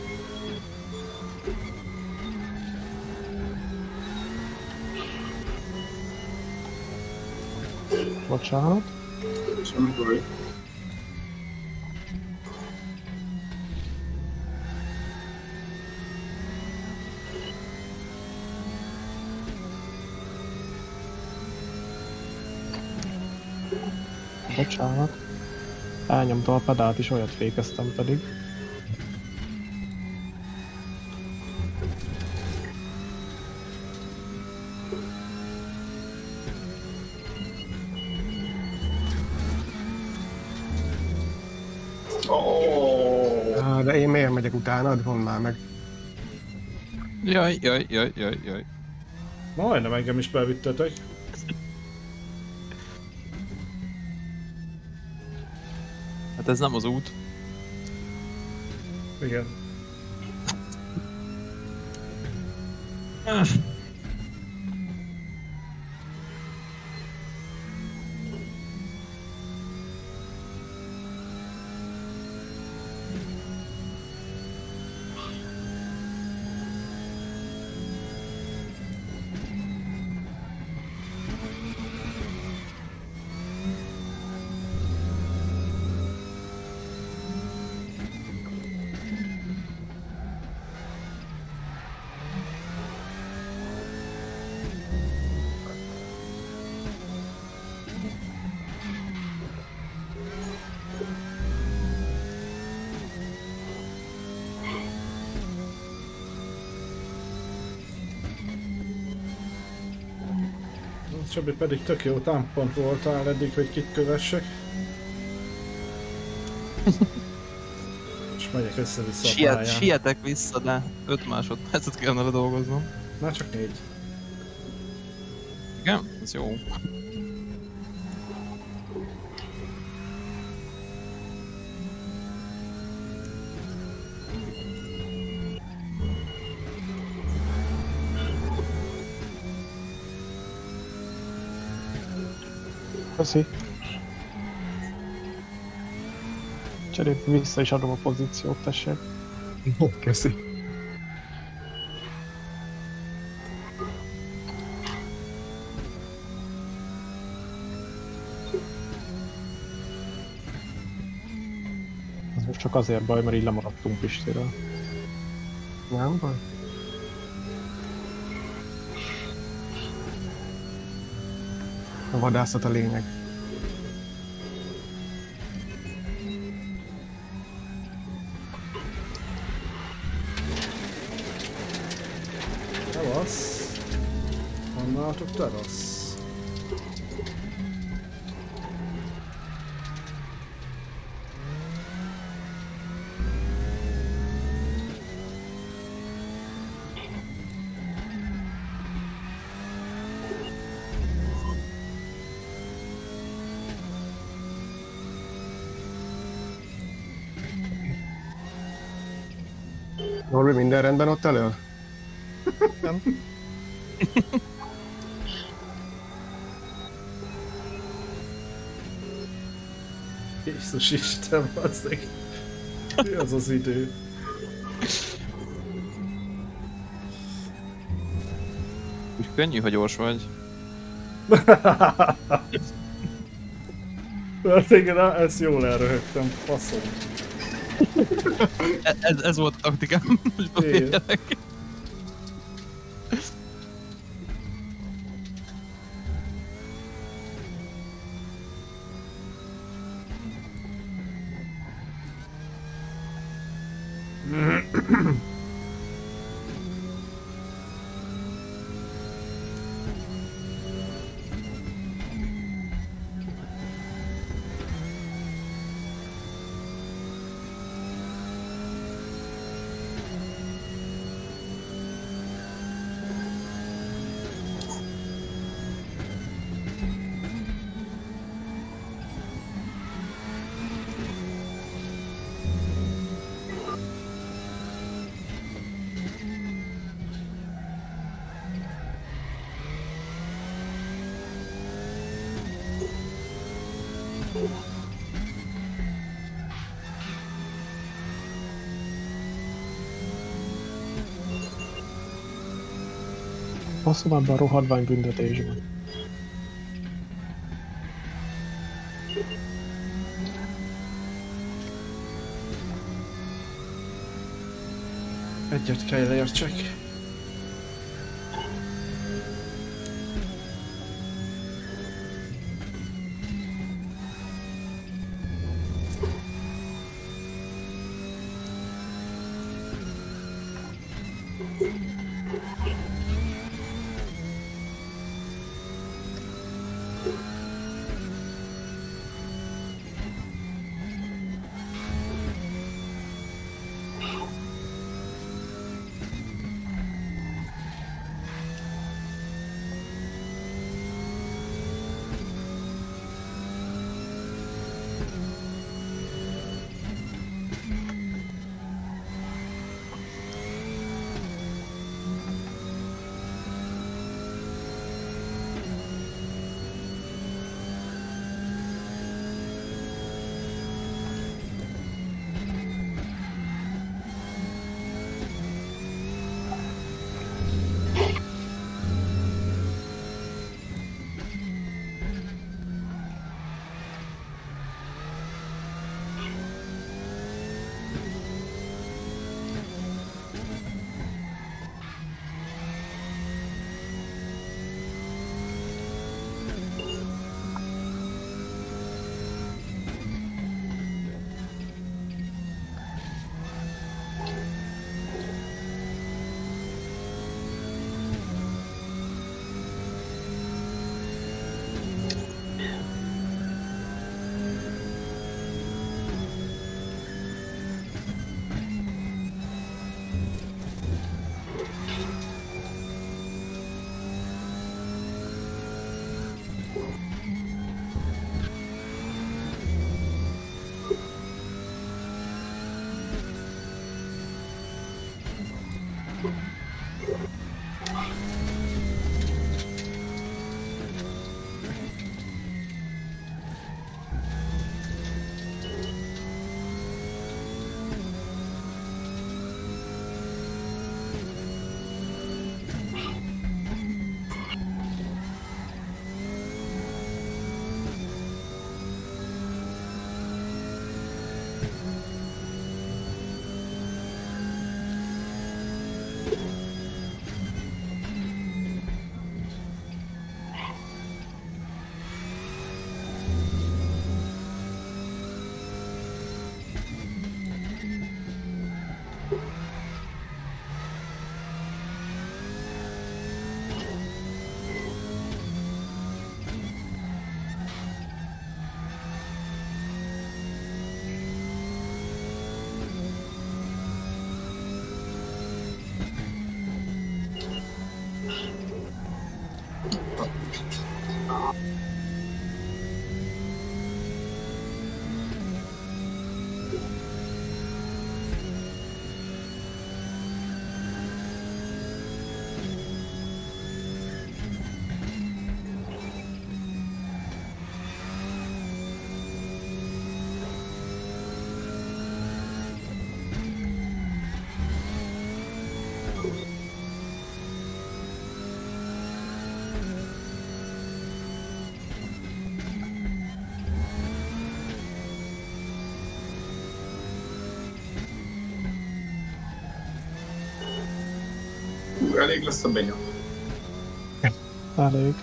Bocsánat. Semmi baj. Bocsánat. Elnyomtam a pedált is, olyat fékeztem pedig. Oh. Ah, de én miért megyek utánad? Mondd már meg. Jaj, jaj, jaj, jaj, jaj. Majdnem engem is bevittetek. Hát ez nem az út. Igen. Csabi pedig tök jó támpont voltál eddig, hogy kit kövessek. És megyek össze-vissza a Siet, pályán. sietek vissza, de öt másodpercet kellene ledolgoznom. Na csak négy. Igen? Ez jó. Köszi. Cserébe vissza is adom a pozíciót, tessék. Köszi. Ez most csak azért baj, mert így lemaradtunk Pistiről. Nem baj. A vadászat a lényeg. Tevasz. Honnan álltok tevasz? Norbi, minden rendben ott elől? Nem. Jézus Isten, bazdeg. Mi az az idő? Úgy könnyű, hogy gyors vagy. Hát igen, ezt jól elröhögtem, faszom. E- ez, ez volt a taktikám, hogy dobjálek. Basszom ebben a rohadvány büntetésben. Egyet kell értsek. Elég lesz a benyom. Elég.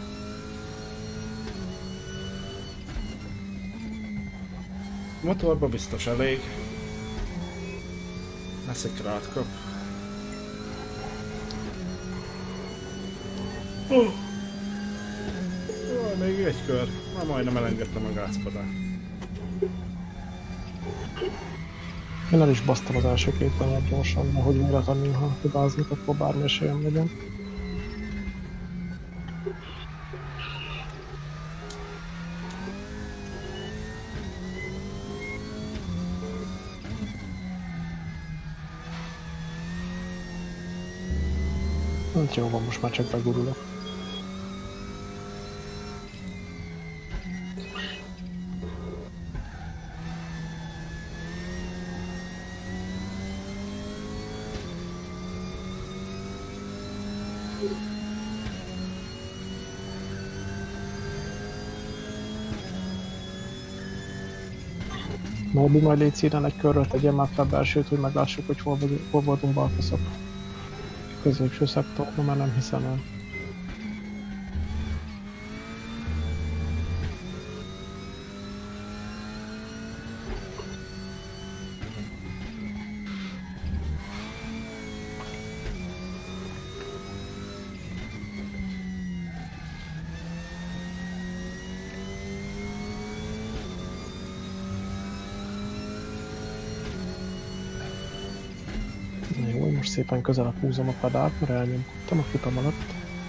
Motorba biztos elég. Lesz egy krátkap. Oh. Oh, még egy kör. Már majdnem elengedtem a gázpedát. Én el is basztam az első két tanyát gyorsan, ahogy véletlenül, ha hibáznék, akkor bármi esélyem legyen. Hát jó van, most már csak begurulok. Norbi, majd légy színen egy körről tegyen már fel belsőt, hogy meglássuk, hogy hol, hol voltunk balfaszok. Középső szektorban már nem hiszem el. Jó, most szépen közelebb húzom a pedált, mert elnyomkodtam a futam alatt.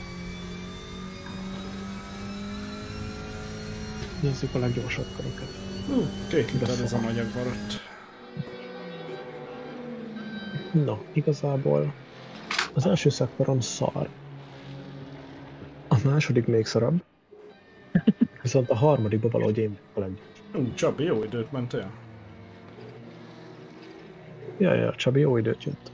Nézzük a leggyorsabb köröket. Uh, két liter ez a anyag maradt. No, igazából az első szektorom szar. A második még szarabb. Viszont a harmadikban valahogy én a leggyorsabb. Uh, Csabi, jó időt mentél? Jaj, jaj, Csabi jó időt jött.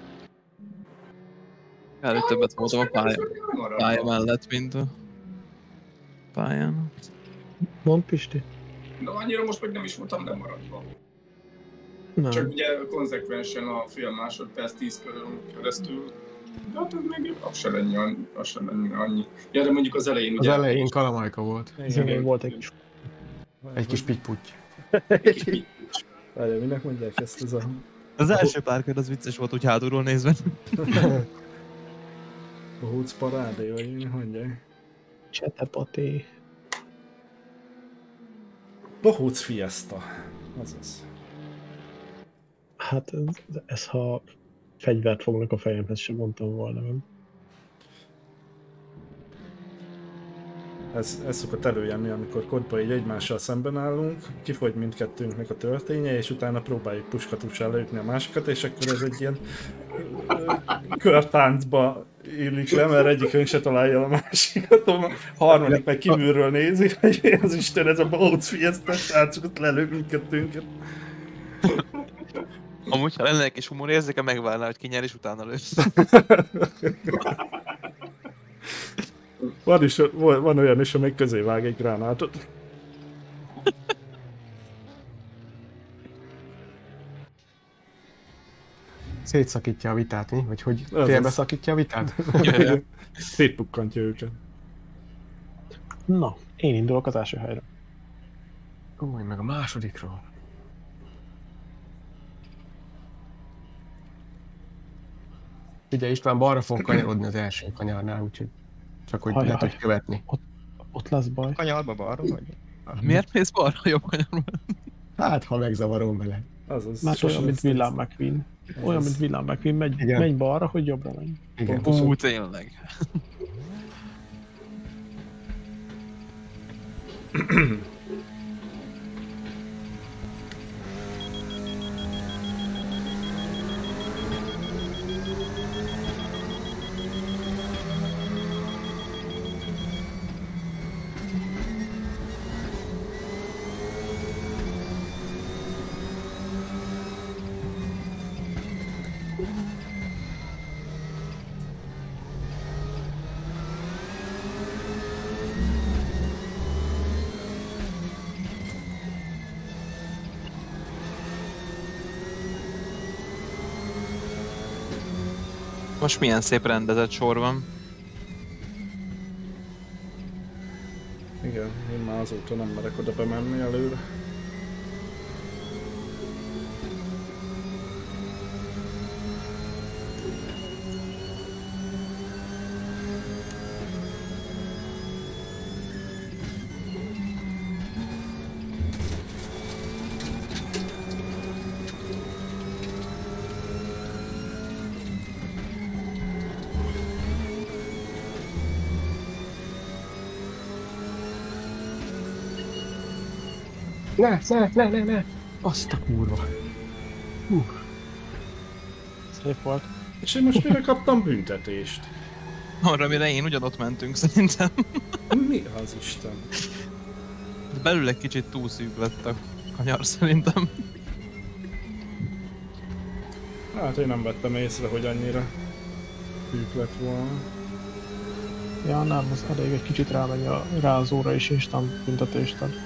Elég többet voltam a pálya, pálya mellett, mint a pályán. Mondd, Pisti. De annyira most meg nem is voltam lemaradva. Nem. Csak ugye konzekvensen a fél másodperc tíz körül keresztül. De hát ez még az se lenne annyi. Az se lenne annyi. Ja, de mondjuk az elején Az ugye... elején kalamajka volt. Ez igen, volt egy kis... Egy kis pitty-putty. Várjál, minek mondják ezt ez a... Az első pár kör az vicces volt, úgy hátulról nézve. Bohóc parádé, vagy mi mondják? Csetepaté. Bohóc fiesta. Azaz. Hát ez, ez ha fegyvert fognak a fejemhez, sem mondtam volna, nem? Ez, ez szokott előjönni, amikor kodba így egymással szemben állunk, kifogy mindkettőnknek a tölténye, és utána próbáljuk puskatussal leütni a másikat, és akkor ez egy ilyen körtáncba illik le, mert egyikünk se találja a másikat, a harmadik meg kívülről nézi, hogy az Isten, ez a Bounce Fiesta, srácot lelő mindkettőnket. Amúgy, ha lenne egy kis humorérzéke, megvárná, hogy ki nyer, és utána lősz. Van, is, van olyan is, amelyik közé vág egy gránátot. Szétszakítja a vitát, mi? Vagy hogy Az félbeszakítja a vitát? Szétpukkantja őket. Na, én indulok az első helyre. Ó, meg a másodikról. Ugye István, balra fog kanyarodni az első kanyarnál, úgyhogy csak hogy Hajjaj. le tudj követni. Ott, ott lesz baj. Kanyarba balra vagy? Miért mész balra jobb kanyarban? Hát, ha megzavarom vele. Azaz. Már olyan, mint Villám McQueen. Olyan, mint Villám McQueen, megy, Igen. megy balra, hogy jobbra megy. Igen. Ú, tényleg. Most milyen szép rendezett sor van. Igen, én már azóta nem merek oda bemenni előre. Ne, ne, ne, ne, ne! Azt a kurva. Hú. Szép volt. És én most mire kaptam büntetést? Arra, mire én ugyanott mentünk szerintem. Mi az Isten? Belül egy kicsit túl szűk lett a kanyar szerintem. Hát én nem vettem észre, hogy annyira szűk lett volna. Ja, nem, az elég egy kicsit rámegy a, rá az óra és instant büntetést ad.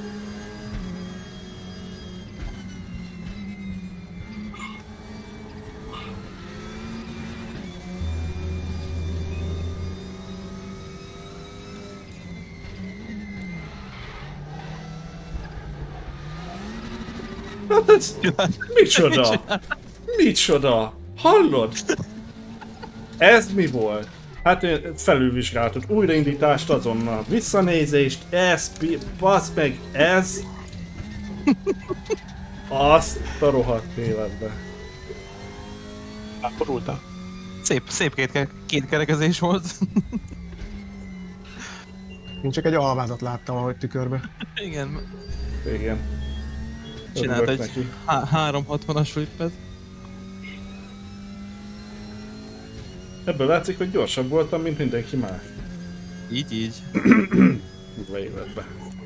Hát ez... Micsoda? Micsoda? Hallod? Ez mi volt? Hát én felülvizsgálatot, újraindítást azonnal, visszanézést, ez, pi... Basz meg, ez... Azt a rohadt életbe. Elborultál? Szép, szép két, két kerekezés volt. Én csak egy alvázat láttam, ahogy tükörbe. Igen, Igen. csinált Örülök egy neki. há- háromszázhatvanas flippet. Ebből látszik, hogy gyorsabb voltam, mint mindenki más. Így, így. Udva életbe.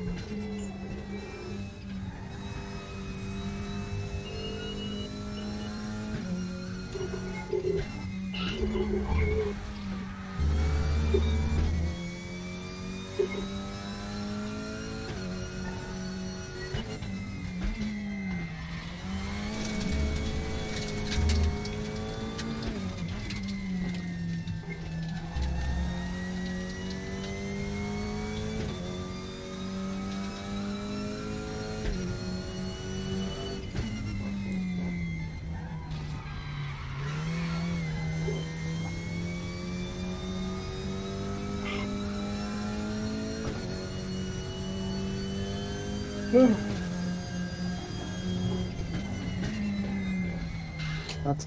Hát...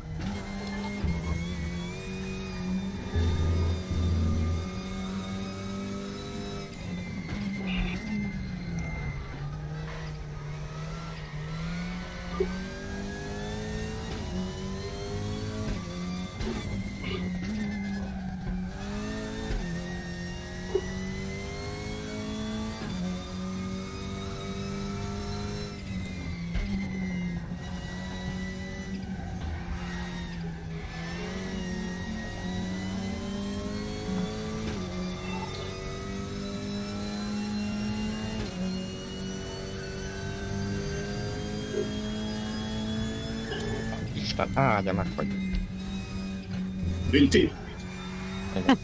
Isten áldja meg, hogy... Bünti? Igen.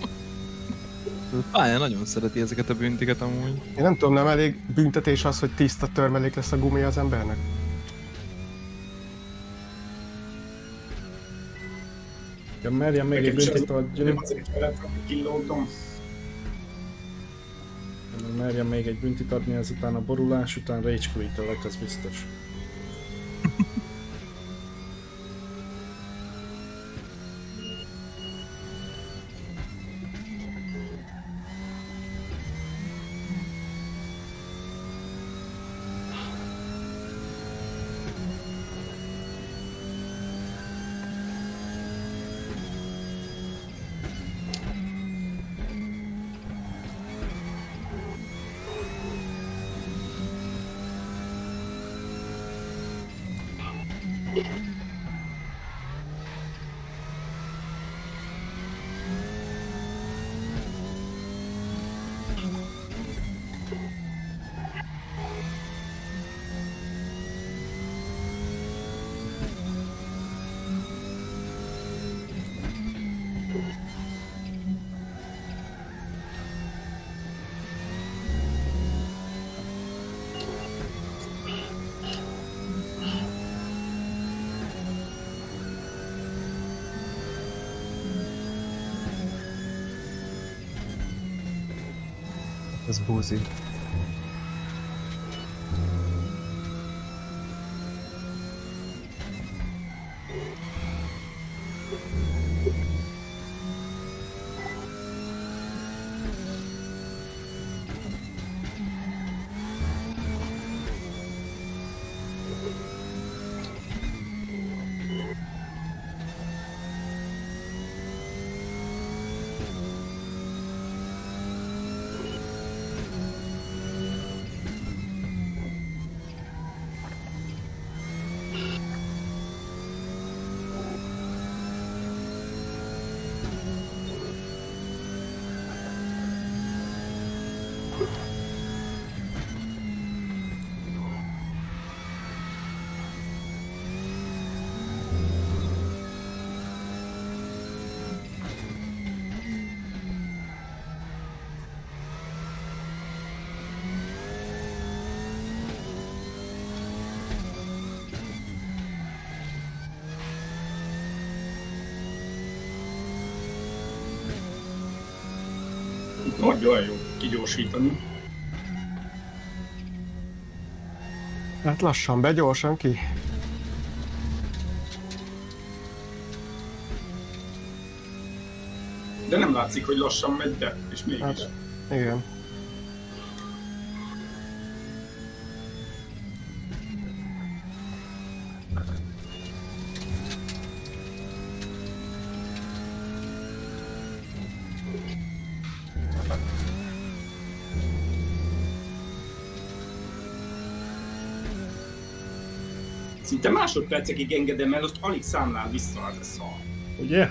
Pálya nagyon szereti ezeket a büntiket amúgy. Én nem tudom, nem elég büntetés az, hogy tiszta törmelék lesz a gumi az embernek? Ja, merjem még egy büntit adni. Nem azért kellett, hogy kilógom. Merjem még egy büntit adni, ezután a borulás után rage quit-elek, az biztos. Ez búzi. Nagyon jó kigyorsítani. Hát lassan be, gyorsan ki. De nem látszik, hogy lassan megy be, és mégis. Hát, igen. Szinte másodpercekig engedem el, azt alig számlál vissza az a szar. Ugye?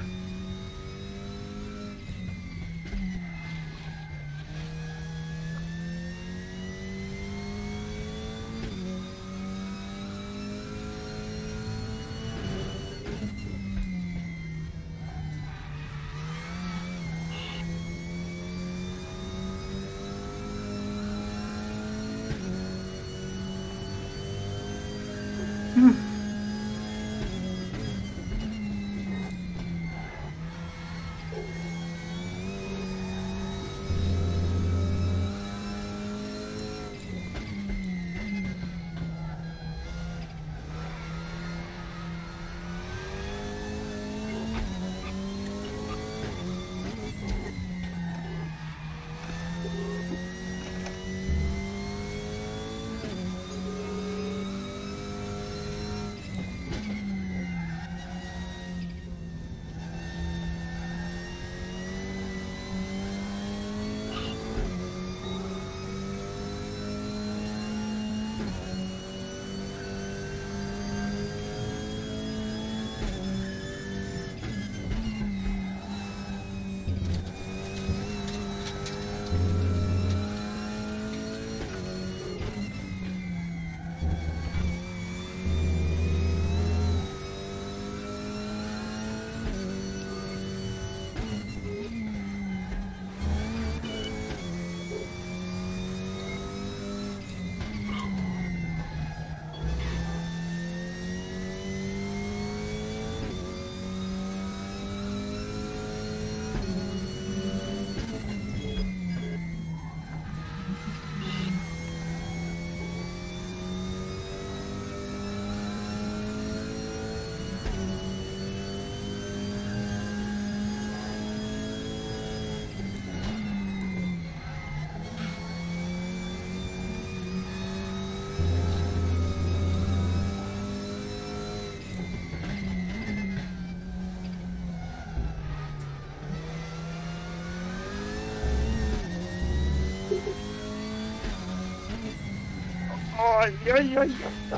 Ajjajjajjaj!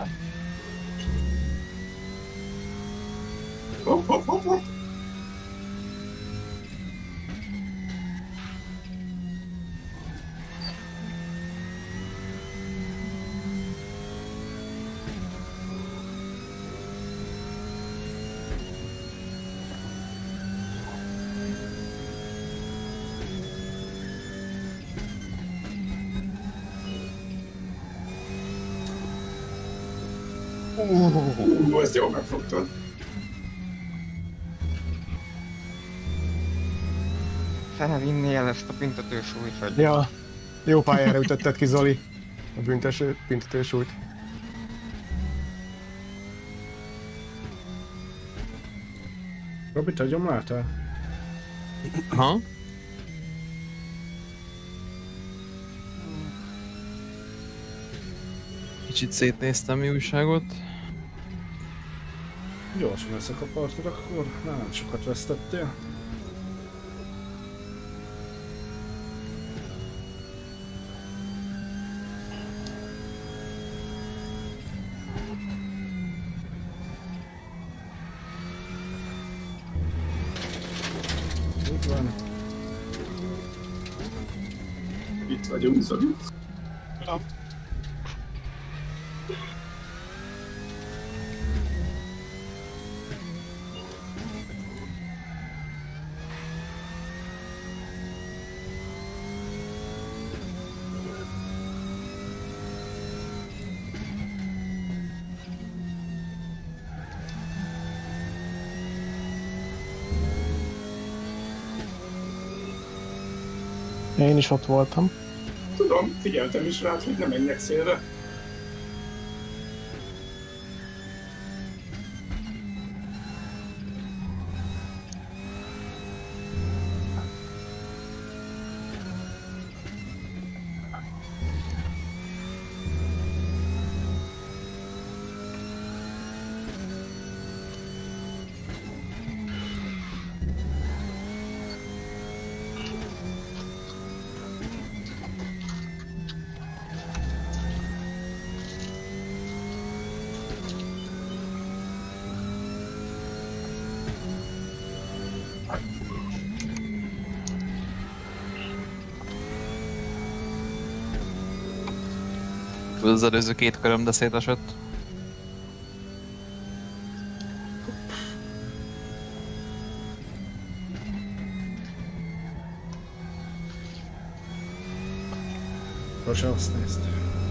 Hopp, hopp, hopp, hopp. Ó, ezt jól megfogtad. Felvinnél ezt a büntetősúlyt, vagy... Ja, jó pályára ütötted ki, Zoli. A büntető, büntetősúlyt. Robi, te gyomláltál? Ha? Kicsit szétnéztem mi újságot. Gyorsan összekapartad, akkor nem sokat vesztettél. Itt van. Itt vagyunk, Zoli. Én is ott voltam. Tudom, figyeltem is rád, hogy ne menjek szélre. Az előző két köröm, de szétesett. Sose azt nézd.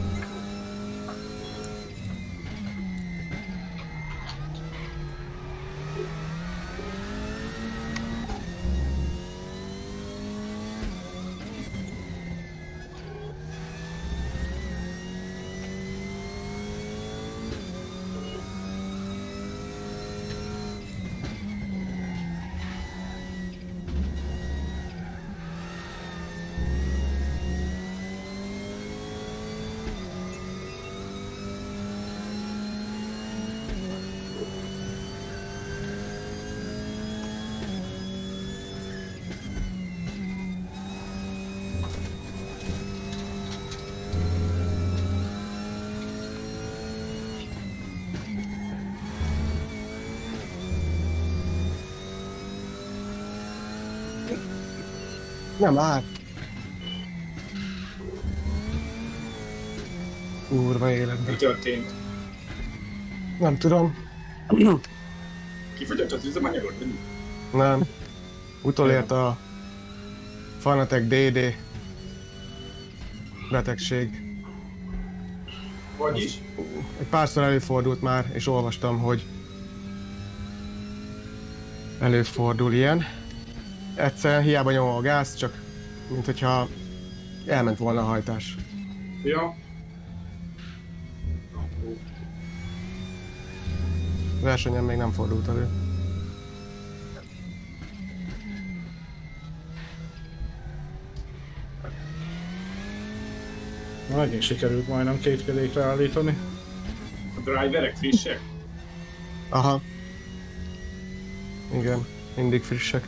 Nem lát. Kurva életben. Mi történt? Nem tudom. Kifogyott az üzemanyagot, vagy mi? Nem. Utolért a Fanatec dé dé betegség. Vagyis? Egy párszor előfordult már, és olvastam, hogy előfordul ilyen. Egyszer hiába nyomom a gáz, csak mint hogyha elment volna a hajtás. Ja. Versenyen még nem fordult elő. Megint sikerült majdnem két kerékre állítani. A driverek frissek? Aha. Igen, mindig frissek.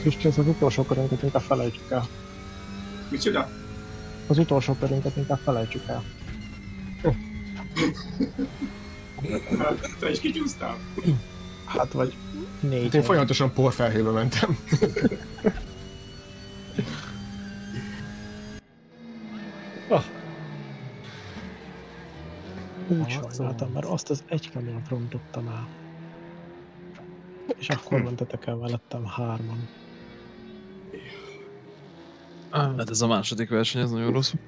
Pisti, az utolsó körünket inkább felejtsük el. Micsoda? Az utolsó körünket inkább felejtsük el. Te is kicsúsztál? Hát vagy négy. Én folyamatosan porfelhőbe mentem. Ah, Úgy sajnáltam, mert azt az egy kamiont rontottam el. És akkor mentetek el mellettem hárman. Hát ez a második verseny, ez nagyon rossz.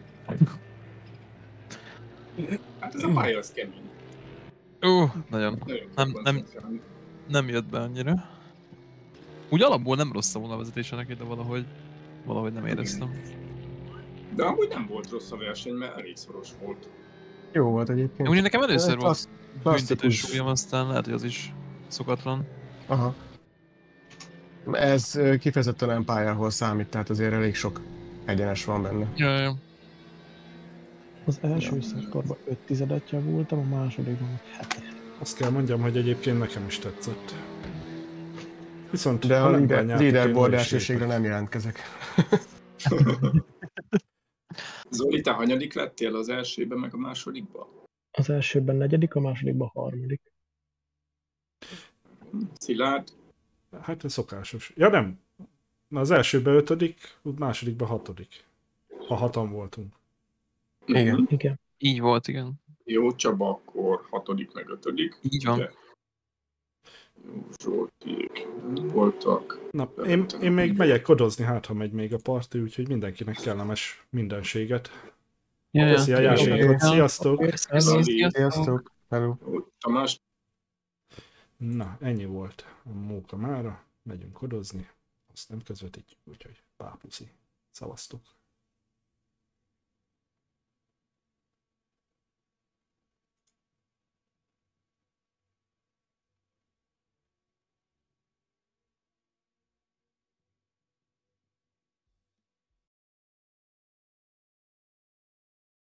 Hát ez a pálya az kemény. Ó, nagyon. Nagyon Nem, kell nem, koncentrálni. nem jött be annyira. Úgy alapból nem rossz a volna a vezetése neki, de valahogy, valahogy nem éreztem. De amúgy nem volt rossz a verseny, mert elég szoros volt. Jó volt egyébként. Ugye nekem először volt Klassz- büntetős klasszikus. súlyom, aztán lehet, hogy az is szokatlan. Aha. Ez ö, kifejezetten nem pályához számít, tehát azért elég sok egyenes van benne. Ja, ja. Az első szektorban öt tizedet javultam, a másodikban hetet. azt kell mondjam, hogy egyébként nekem is tetszett. Viszont De ha a nem leader- bányátok, én leaderboard le is elsőségre lépek. nem jelentkezek. Zoli, te hanyadik lettél az elsőben, meg a másodikban? Az elsőben negyedik, a másodikban harmadik. Szilárd? Hát ez szokásos. Ja nem. Na az elsőben ötödik, a másodikban hatodik. Ha hatan voltunk. Igen. Mhm. Igen. Így volt, igen. Jó, Csaba, akkor hatodik, meg ötödik. Így van. De jó, Zsolték voltak. Na, én, én még megyek kodozni, hát ha megy még a parti, úgyhogy mindenkinek kellemes mindenséget. Ja, ja. Köszi a játékot, sziasztok! Köszi, Sziasztok! Hello! Jó, Tamás, Na, ennyi volt a móka mára. Megyünk kodozni, azt nem közvetítjük, úgyhogy pápuszi. Szavaztok!